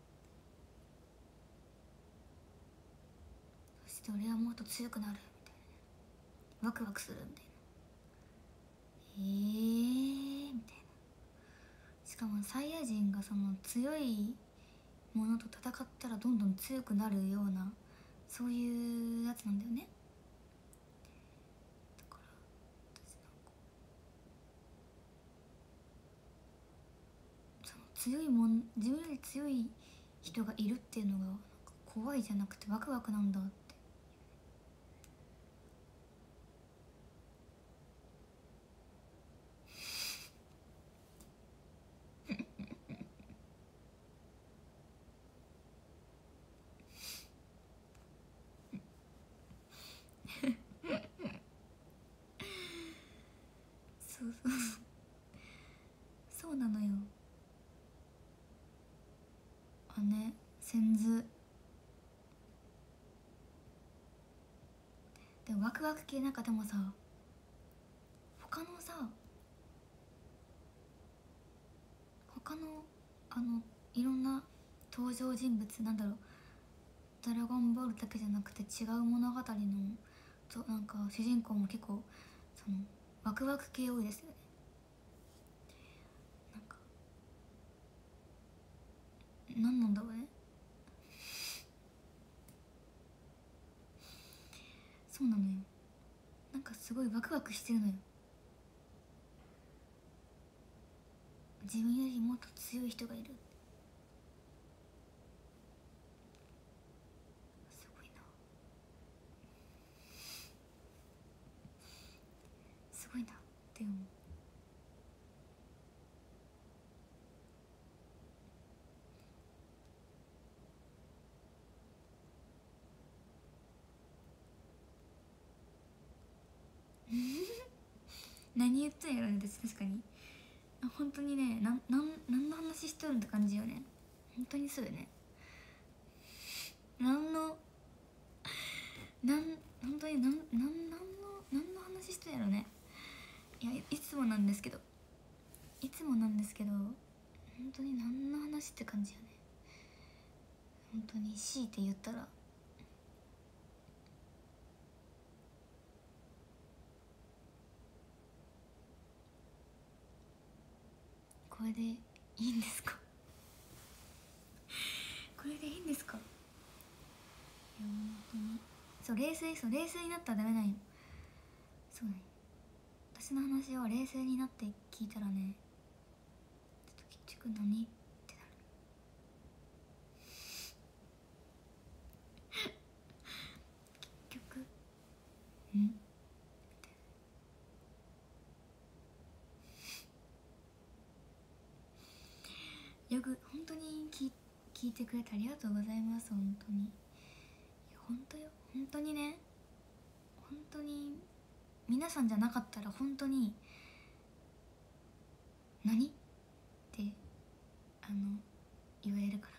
そして俺はもっと強くなるみたいな、ワクワクするみたいな。えーみたいな。しかもサイヤ人がその強いものと戦ったらどんどん強くなるような、そういうやつなんだよね。だから私なんかその強いもん、自分より強い人がいるっていうのがなんか怖いじゃなくてワクワクなんだって。そうそうそうなのよ。あね、先図でもワクワク系なんかでもさ、他のさ、他のあのいろんな登場人物なんだろう、ドラゴンボールだけじゃなくて違う物語のとなんか主人公も結構そのワクワク系多いですよね。なんか何なんだろうね。そうなのよ。なんかすごいワクワクしてるのよ。自分よりもっと強い人がいる。すごいな、すごいなって思う。何言ってんやろね私。確かに本当にね、なんなん何の話しとるんって感じよね。本当にそうよね。何のなん本当になんなんなんの何の話しとんやろね。いや、いつもなんですけど、いつもなんですけど本当に何の話って感じよね。本当に強いて言ったら、これでいいんですか？これでいいんですか？いや本当にそう、冷静、そう冷静になったらダメなんよ。そうね、私の話を冷静になって聞いたらね、ちょっと結局何ってなる。結局んよく本当に聞聞いてくれてありがとうございます。本当に、いや本当よ、本当にね、本当に皆さんじゃなかったら本当に何ってあの言われるから。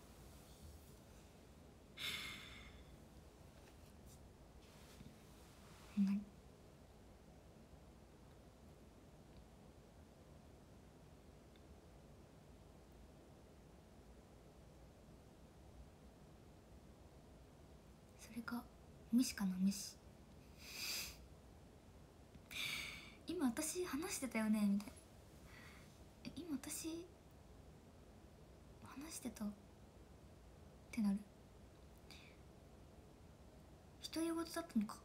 ほんまにそれか無視かな、無視。今私話してたよねみたいな。え今私話してたってなる。独り言だったのか。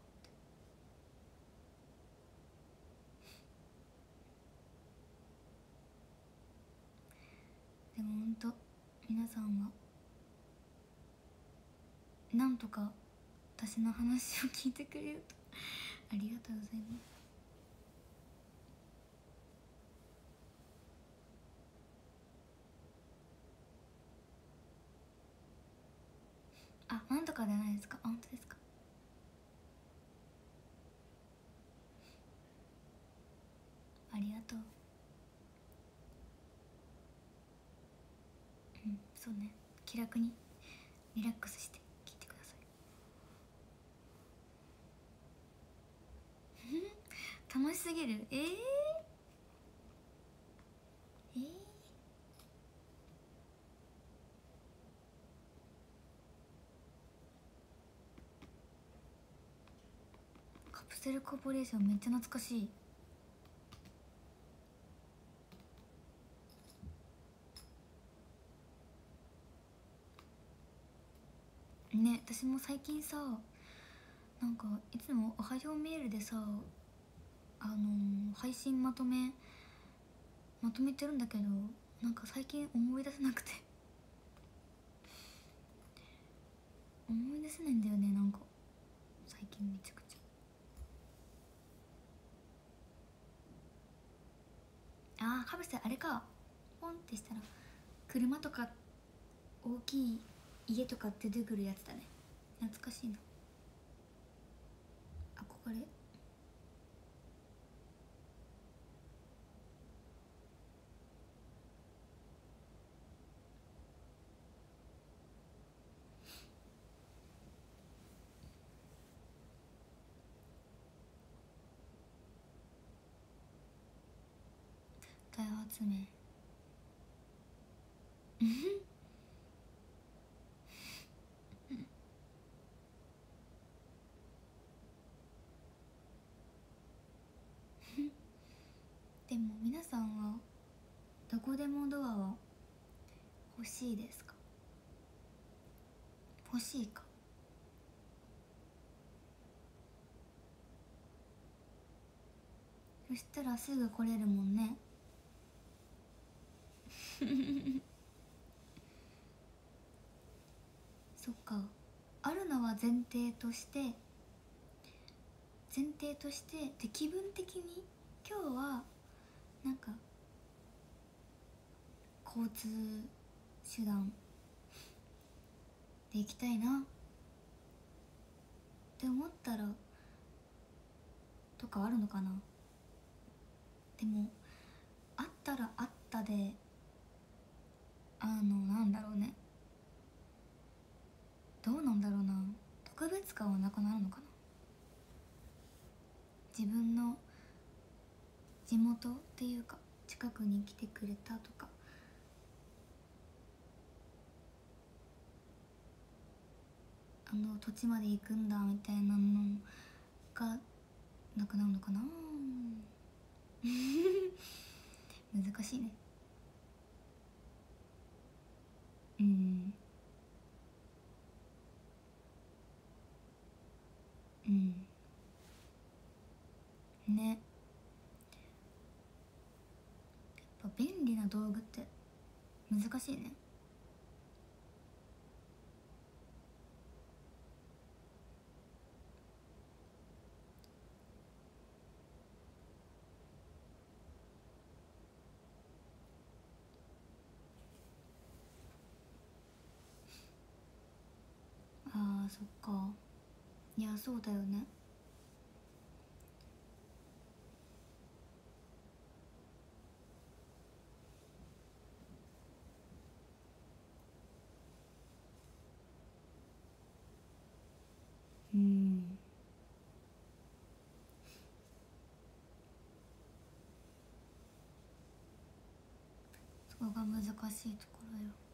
でもほんと皆さんはなんとか私の話を聞いてくれるとありがとうございます。 かではないですか？あ、本当ですか？ありがとう。うん、そうね、気楽にリラックスして聞いてください楽しすぎる。えー、えー、カプセルコーポレーションめっちゃ懐かしいね。私も最近さ、なんかいつもおはようメールでさ、あのー、配信まとめまとめてるんだけど、なんか最近思い出せなくて思い出せないんだよね。なんか最近めちゃくちゃ、あー、かぶせあれか、ポンってしたら車とか大きい家とか出てくるやつだね。懐かしいな、憧れ。開発名でも皆さんはどこでもドアは欲しいですか？欲しいか。そしたらすぐ来れるもんねそっか、あるのは前提として、前提としてで、気分的に今日はなんか交通手段で行きたいなって思ったらとかあるのかな。でもあったらあったで、あのなんだろうね、どうなんだろうな、特別感はなくなるのかな。自分の地元っていうか近くに来てくれたとか、あの土地まで行くんだみたいなのがなくなるのかな難しいね。うんうんね。やっぱ便利な道具って難しいね。あーそっか、いやそうだよね。うんそこが難しいところよ。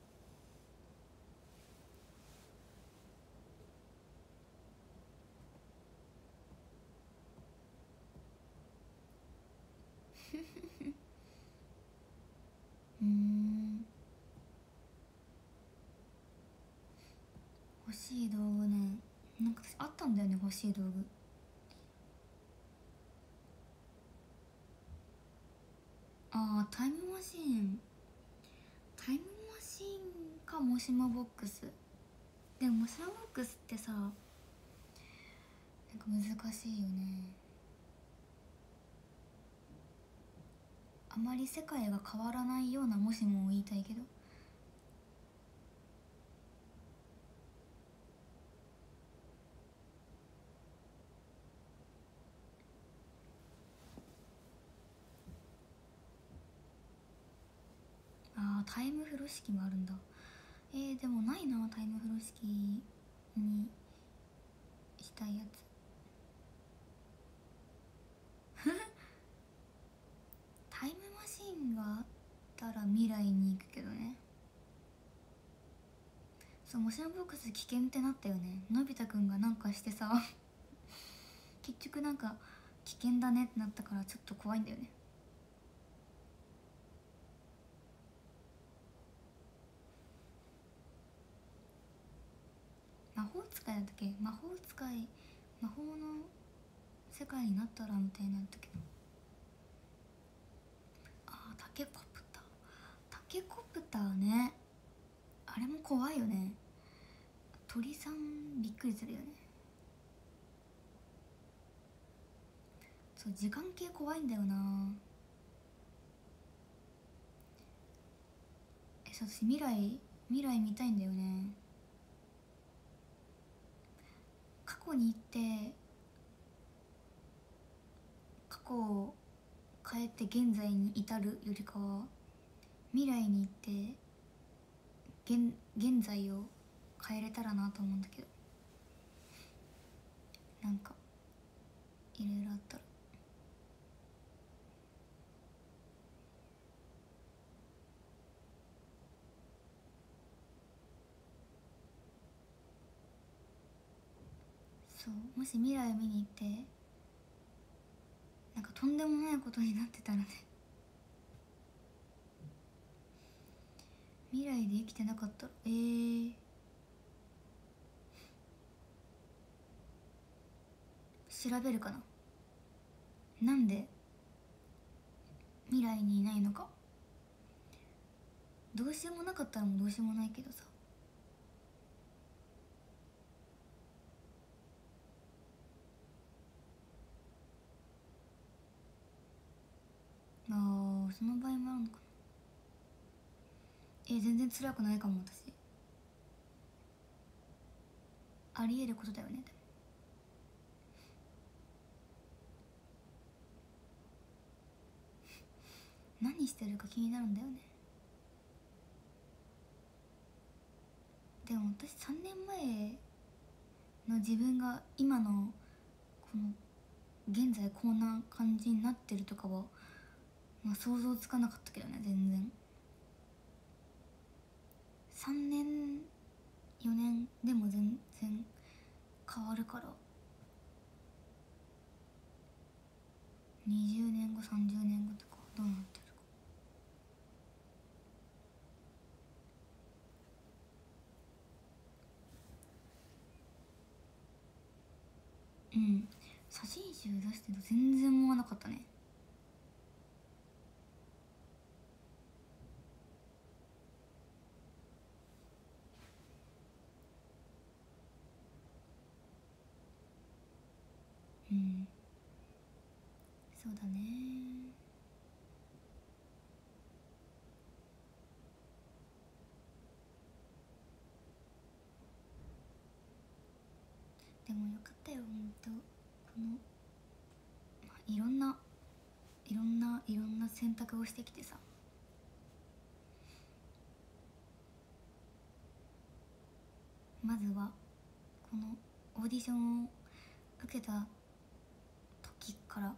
うーん、欲しい道具ね、なんか私あったんだよね、欲しい道具。ああ、タイムマシーン。タイムマシーンかもしもボックス。でももしもボックスってさ、なんか難しいよね。あまり世界が変わらないようなもしもを言いたいけど。 タイム風呂敷もあるんだ。えー、でもないな、タイム風呂敷にしたいやつ。タイムマシンがあったら未来に行くけどね。そう、モションボックス危険ってなったよね。のび太くんがなんかしてさ結局なんか危険だねってなったからちょっと怖いんだよね。魔法使いだったっけ、魔法使い魔法の世界になったらみたいなやったけど、あータケコプター、タケコプターね、あれも怖いよね。鳥さんびっくりするよね。そう、時間系怖いんだよな。え、そう、私未来未来見たいんだよね。過去に行って過去を変えて現在に至るよりかは、未来に行って現現在を変えれたらなと思うんだけど、なんかいろいろあったら。そう、もし未来見に行ってなんかとんでもないことになってたらね未来で生きてなかったら、えー、調べるかな、なんで未来にいないのか。どうしようもなかったらもうどうしようもないけどさ。あー、その場合もあるのかな。えー、全然辛くないかも私。ありえることだよね。何してるか気になるんだよね。でも私さんねんまえの自分が今のこの現在こんな感じになってるとかは、まあ、想像つかなかったけどね。全然さんねんよねんでも全然変わるから、にじゅうねんごさんじゅうねんごとかどうなってるか。うん、写真集出してると全然思わなかったね。うん、そうだね。でもよかったよ、ほんと。この、まあ、いろんないろんないろんな選択をしてきてさ、まずはこのオーディションを受けた時から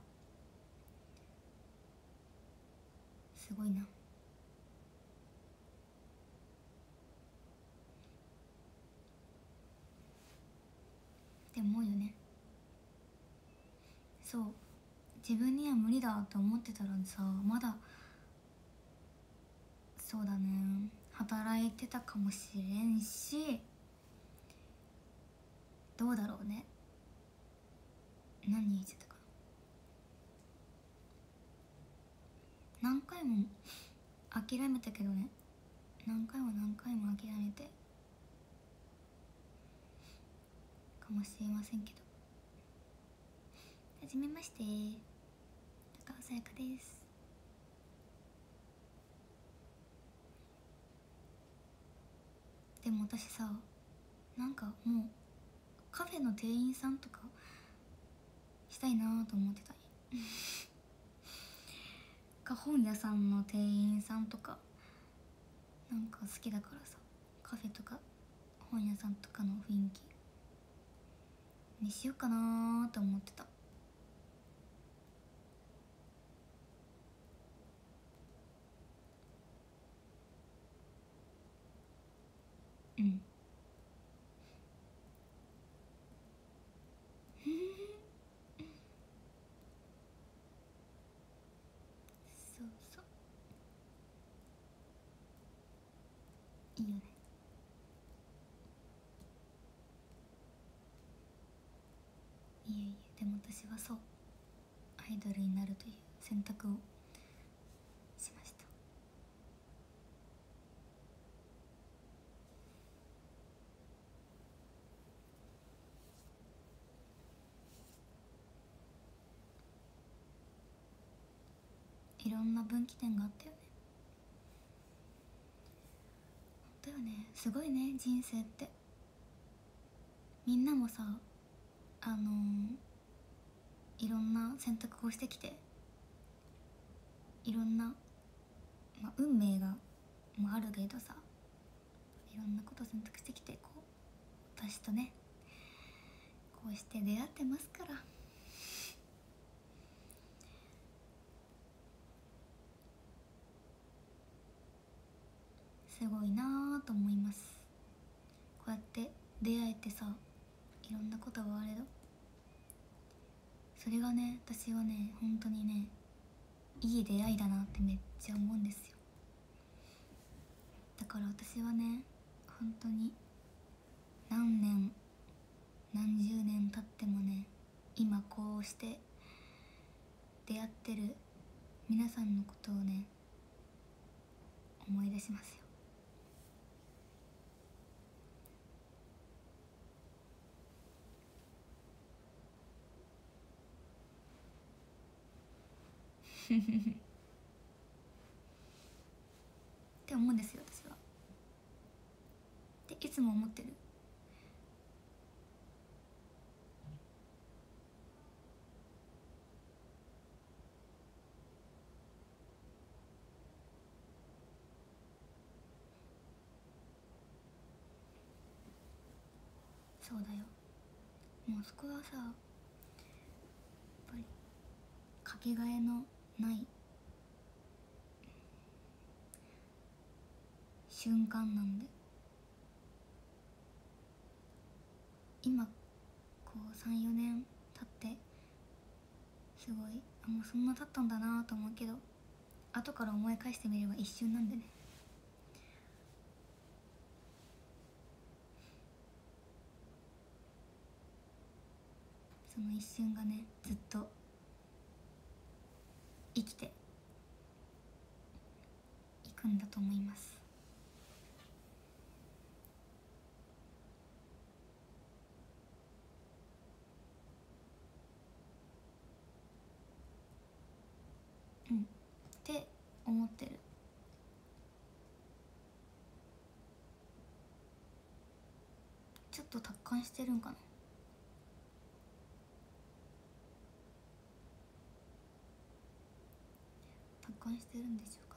すごいなって思うよね。そう、自分には無理だと思ってたらさ、まだそうだね、働いてたかもしれんし、どうだろうね。何言ってたかな。何回も諦めたけどね。何回も何回も諦めてかもしれませんけど。はじめまして、高尾さやかです。でも私さ、なんかもうカフェの店員さんとかしたいなと思ってたか、本屋さんの店員さんとかなんか好きだからさ、カフェとか本屋さんとかの雰囲気にしようかなーと思ってた。うんそうそう、いいよね。いえいえ、でも私はそう、アイドルになるという選択をしました。いろんな分岐点があったよね。だよね、すごいね人生って。みんなもさ、あのー、いろんな選択をしてきて、いろんな、まあ、運命がもあるけどさ、いろんなこと選択してきて、こう私とねこうして出会ってますから。すごいなぁと思います。こうやって出会えてさ、いろんなことがあれど、それがね、私はね本当にねいい出会いだなってめっちゃ思うんですよ。だから私はね、本当に何年何十年経ってもね、今こうして出会ってる皆さんのことをね思い出しますよ。って思うんですよ私は。でいつも思ってる。そうだよ、もうそこはさ、やっぱりかけがえのない瞬間なんで、今こうさん、よねん経ってすごい、あもうそんな経ったんだなと思うけど、後から思い返してみれば一瞬なんでね。その一瞬がねずっと生きていくんだと思います。うんって思ってる。ちょっと達観してるんかな。達観してるんでしょうか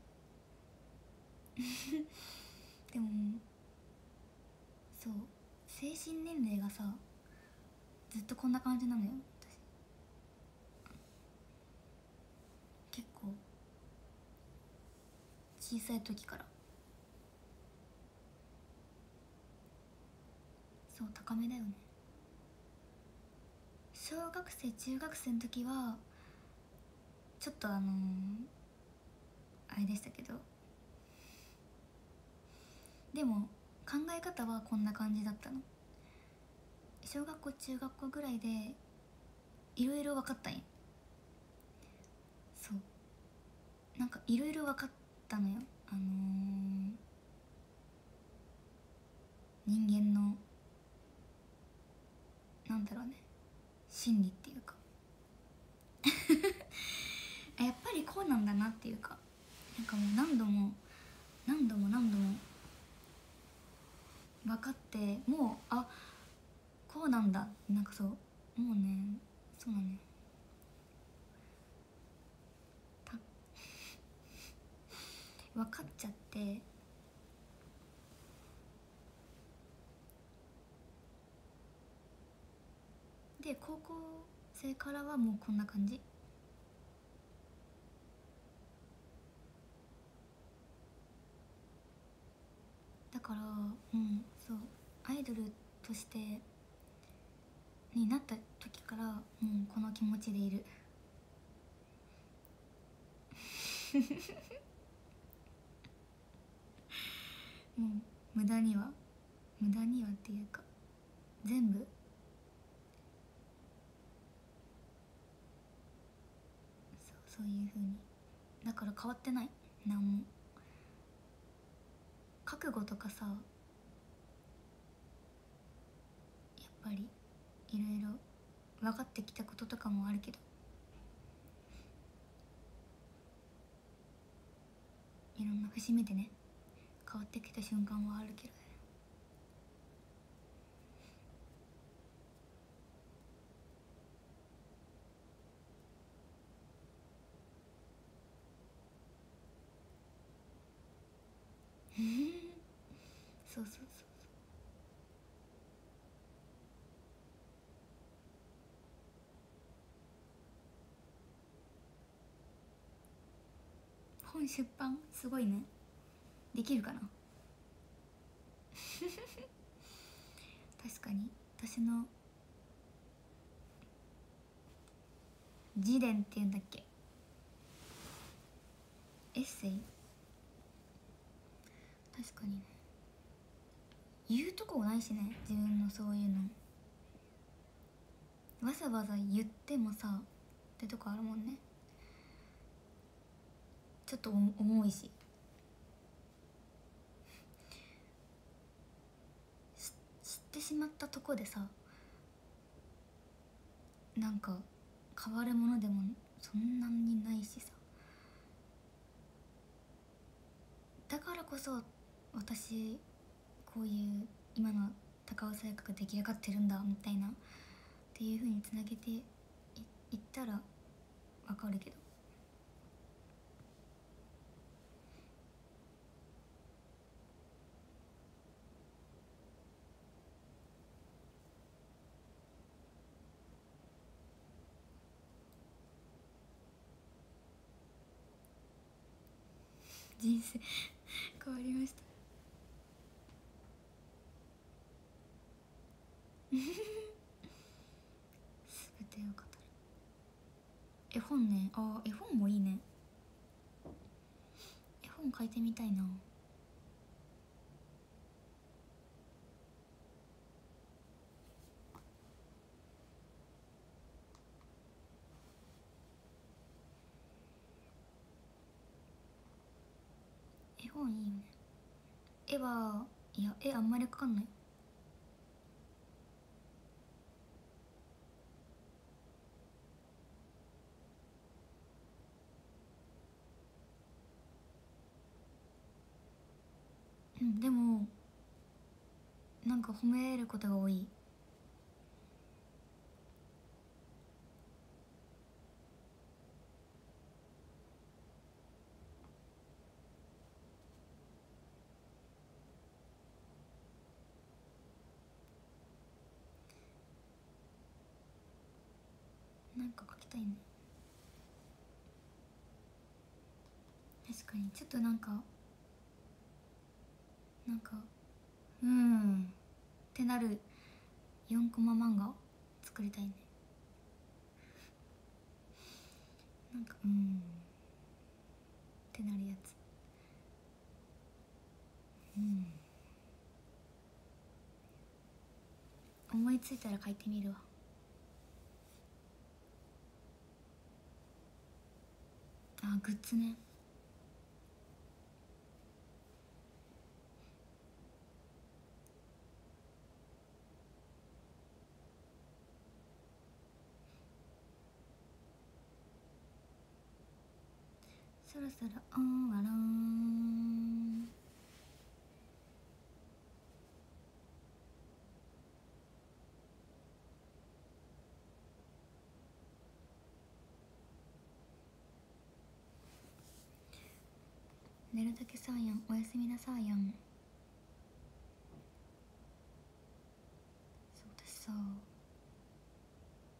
ね。でもそう、精神年齢がさずっとこんな感じなのよ私。結構小さい時から。そう高めだよね。小学生中学生の時はちょっとあのー、あれでしたけど、でも考え方はこんな感じだったの。小学校中学校ぐらいでいろいろ分かったんよ。そうなんかいろいろ分かったのよ。あのー、人間のなんだろうね、心理っていうかやっぱりこうなんだなっていうか、なんかもう何度も何度も何度も分かって、もうあこうなんだ、なんかそうもうね、そうなのよ。分かっちゃって、 で高校生からはもうこんな感じ。だからうんそう、アイドルとしてになった時からもうこの気持ちでいる。もう無駄には無駄にはっていうか全部そうそういう風に、だから変わってないなんも。覚悟とかさ、やっぱりいろいろ分かってきたこととかもあるけど、いろんな節目でね変わってきた瞬間はあるけどね。そうそうそうそう。本出版すごいね。できるかな。確かに私の自伝っていうんだっけ、エッセイ、確かにね言うとこないしね、自分のそういうのわざわざ言ってもさってとこあるもんね。ちょっと重いし、知ってしまったとこでさなんか変わるものでもそんなにないしさ、だからこそ私こういう今の高尾製菓が出来上がってるんだみたいなっていう風につなげて い, いったらわかるけど、人生変わりました。全てを語る絵本ね。あー絵本もいいね。絵本書いてみたいな。絵本いいよね。絵はいや絵あんまり描かんない。うんでもなんか褒めることが多い。なんか描きたいね。確かにちょっとなんかなんかうーんってなるよんコマ漫画作りたいね。なんかうーんってなるやつ。うん思いついたら書いてみるわ。あグッズね。そろそろオンワロン。寝るだけさーやん、おやすみなさーやん。そう私さ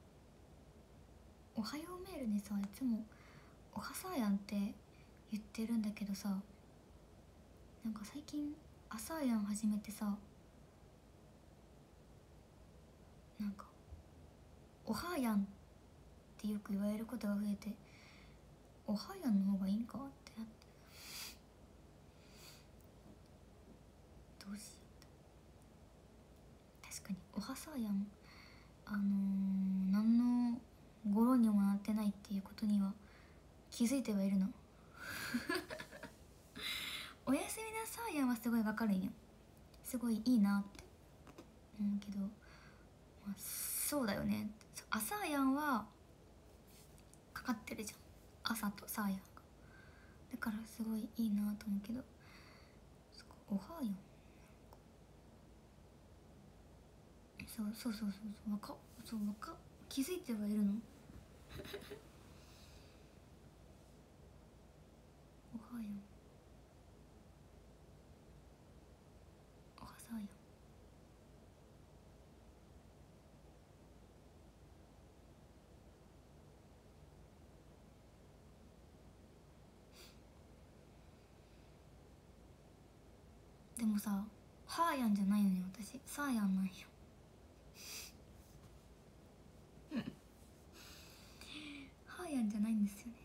おはようメールにさいつもおはさーやんって言ってるんだけどさ、なんか最近あさーやん始めてさ、なんかおはーやんってよく言われることが増えて、おはやんの方がいいんかってなって、どうしよう。確かにおはさーやん、あのー、何の語呂にもなってないっていうことには気づいてはいるのおやすみなさーやんはすごいわかるんよ、すごいいいなって思うけど、まあ、そうだよね、あさーやんはかかってるじゃん、朝とさーやんが、だからすごいいいなと思うけど、おはーやん、そうそうそうそうそうわかそうわか気づいてはいるのおはよう、おはさーやん。でもさ、はーやんじゃないのよ私、さーやんなんよはーやんじゃないんですよね。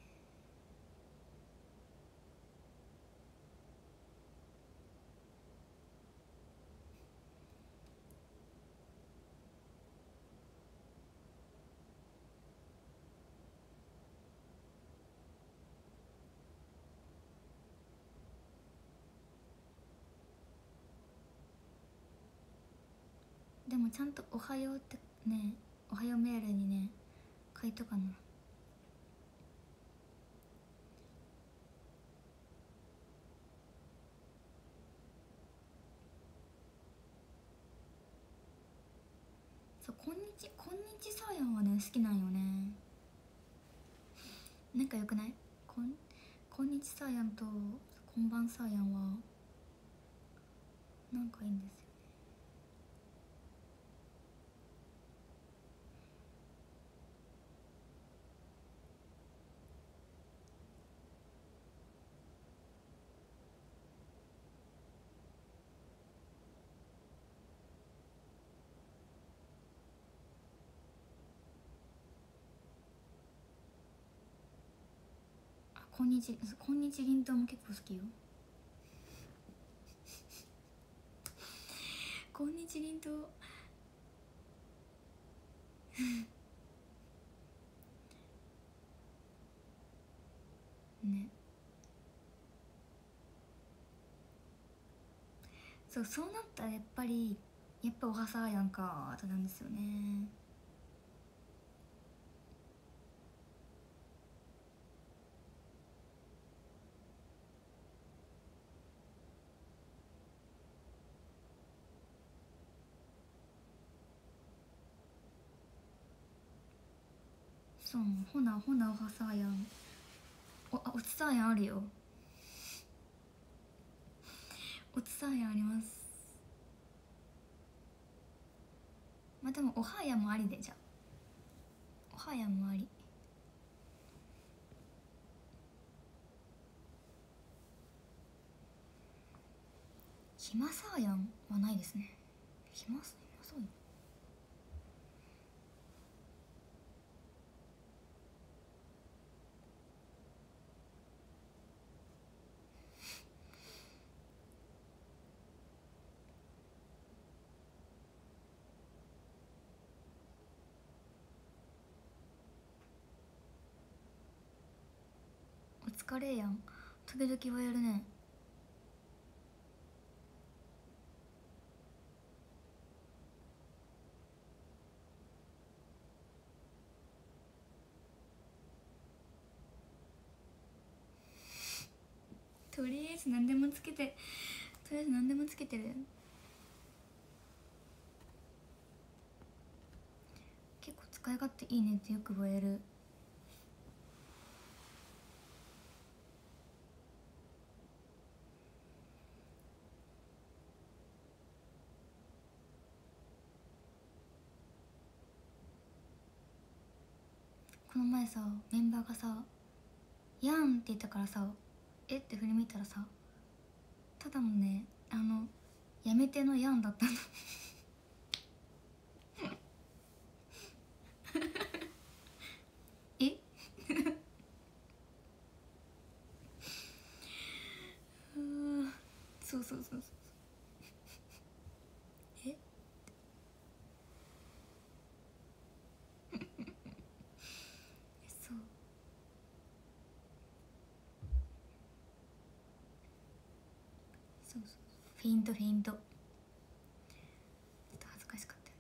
でもちゃんとおはようってね、おはようメールにね書いとかな。そう、こんにちこんにちさーやんはね好きなんよね。なんかよくない？こんこんにちさーやんとこんばんさーやんはなんかいいんですよ。あ、こんにちこんにちりんとうも結構好きよこんにちりんとうね、そうそうなったらやっぱりやっぱおはさーやんかってなんですよね。そう、ほなほなおはさーやん、おあおつさーやんあるよ、おつさーやんあります。まあでもおはやんもありで、じゃあおはやんもあり。ひまさーやんはないですね。ひまさーやんお疲れやん、時々はやるね。とりあえず何でもつけてとりあえず何でもつけてる。結構使い勝手いいねってよく言われる。ここの前さメンバーがさ「やん」って言ったからさ「えっ?」て振り向いたらさただのねあのやめてのやんだったのえうんそうそうそうそうえそうそうそうフェイントフェイントちょっと恥ずかしかったよね。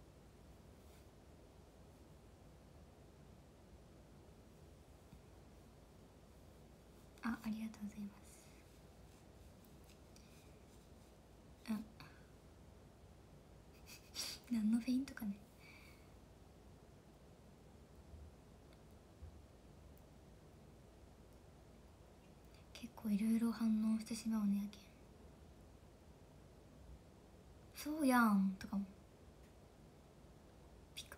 あ、ありがとうございます。うん何のフェイントかね。結構いろいろ反応してしまうねやけん。そうやんとかもピクッ。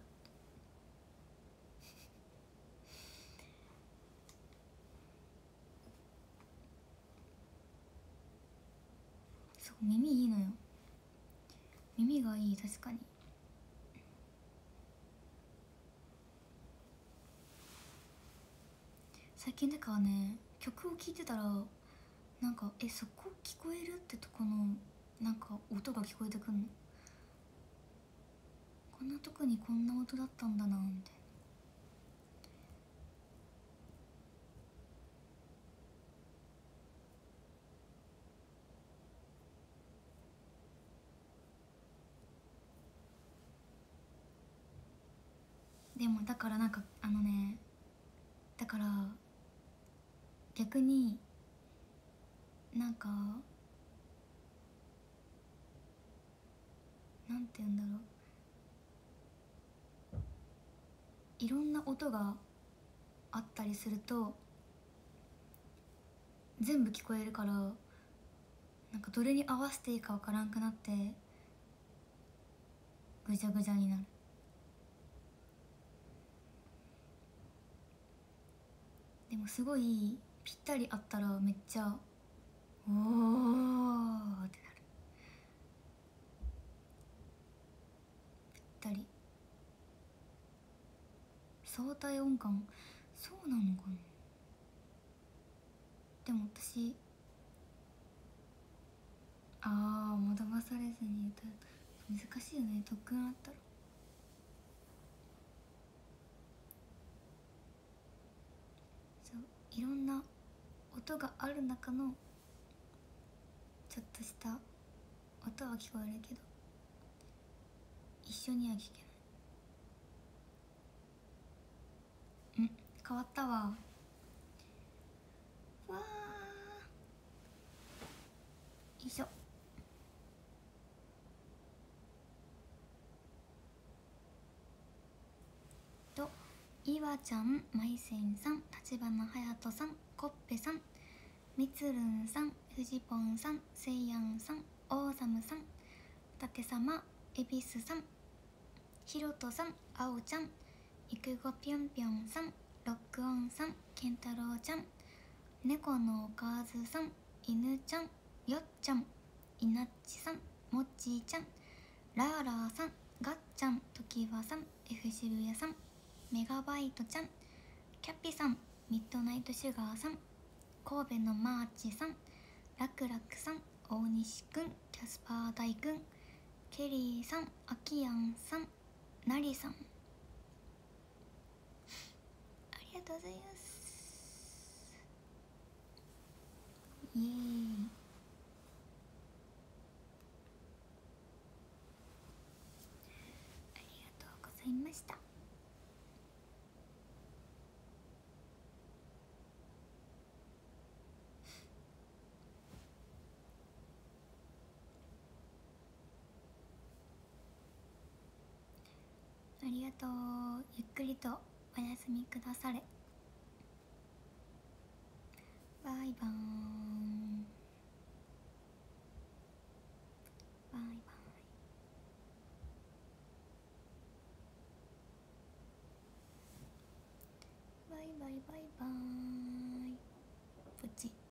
そう耳いいのよ。耳がいい。確かに最近だからね曲を聴いてたらなんかえそこ聞こえるってとこのなんか音が聞こえてくんの。こんなとこにこんな音だったんだなみたいな。でもだからなんかあのねだから逆になんかなんて言うんだろういろんな音があったりすると全部聞こえるからなんかどれに合わせていいかわからんくなってぐちゃぐちゃになる。でもすごいぴったりあったらめっちゃおーってなる。ぴったり相対音感そうなのかな。でも私あー惑わされずに歌う難しいよね特訓あったら。そういろんな音がある中のちょっとした音は聞こえるけど一緒には聞けない。ん変わったわ。わーよいしょ。といわちゃん、まいせんさん、立花隼人さん、こっぺさん、みつるんさん、ふじぽんさん、せいやんさん、おーさむさん、たてさま、えびすさん、ひろとさん、あおちゃん、いくごぴょんぴょんさん、ロックオンさん、けんたろうちゃん、ねこのおかずさん、いぬちゃん、よっちゃん、いなっちさん、もっちーちゃん、ラーラーさん、がっちゃん、ときわさん、F 渋谷さん、メガバイトちゃん、キャピさん、ミッドナイトシュガーさん、神戸のマーチさん、ラクラクさん、大西くん、キャスパー大くん、ケリーさん、アキヤンさん、ナリさん、ありがとうございます。イエーイ。ありがとうございました。ありがとう。ゆっくりとおやすみくだされ。バイバーイ。バイバイ。 バイ。プチ。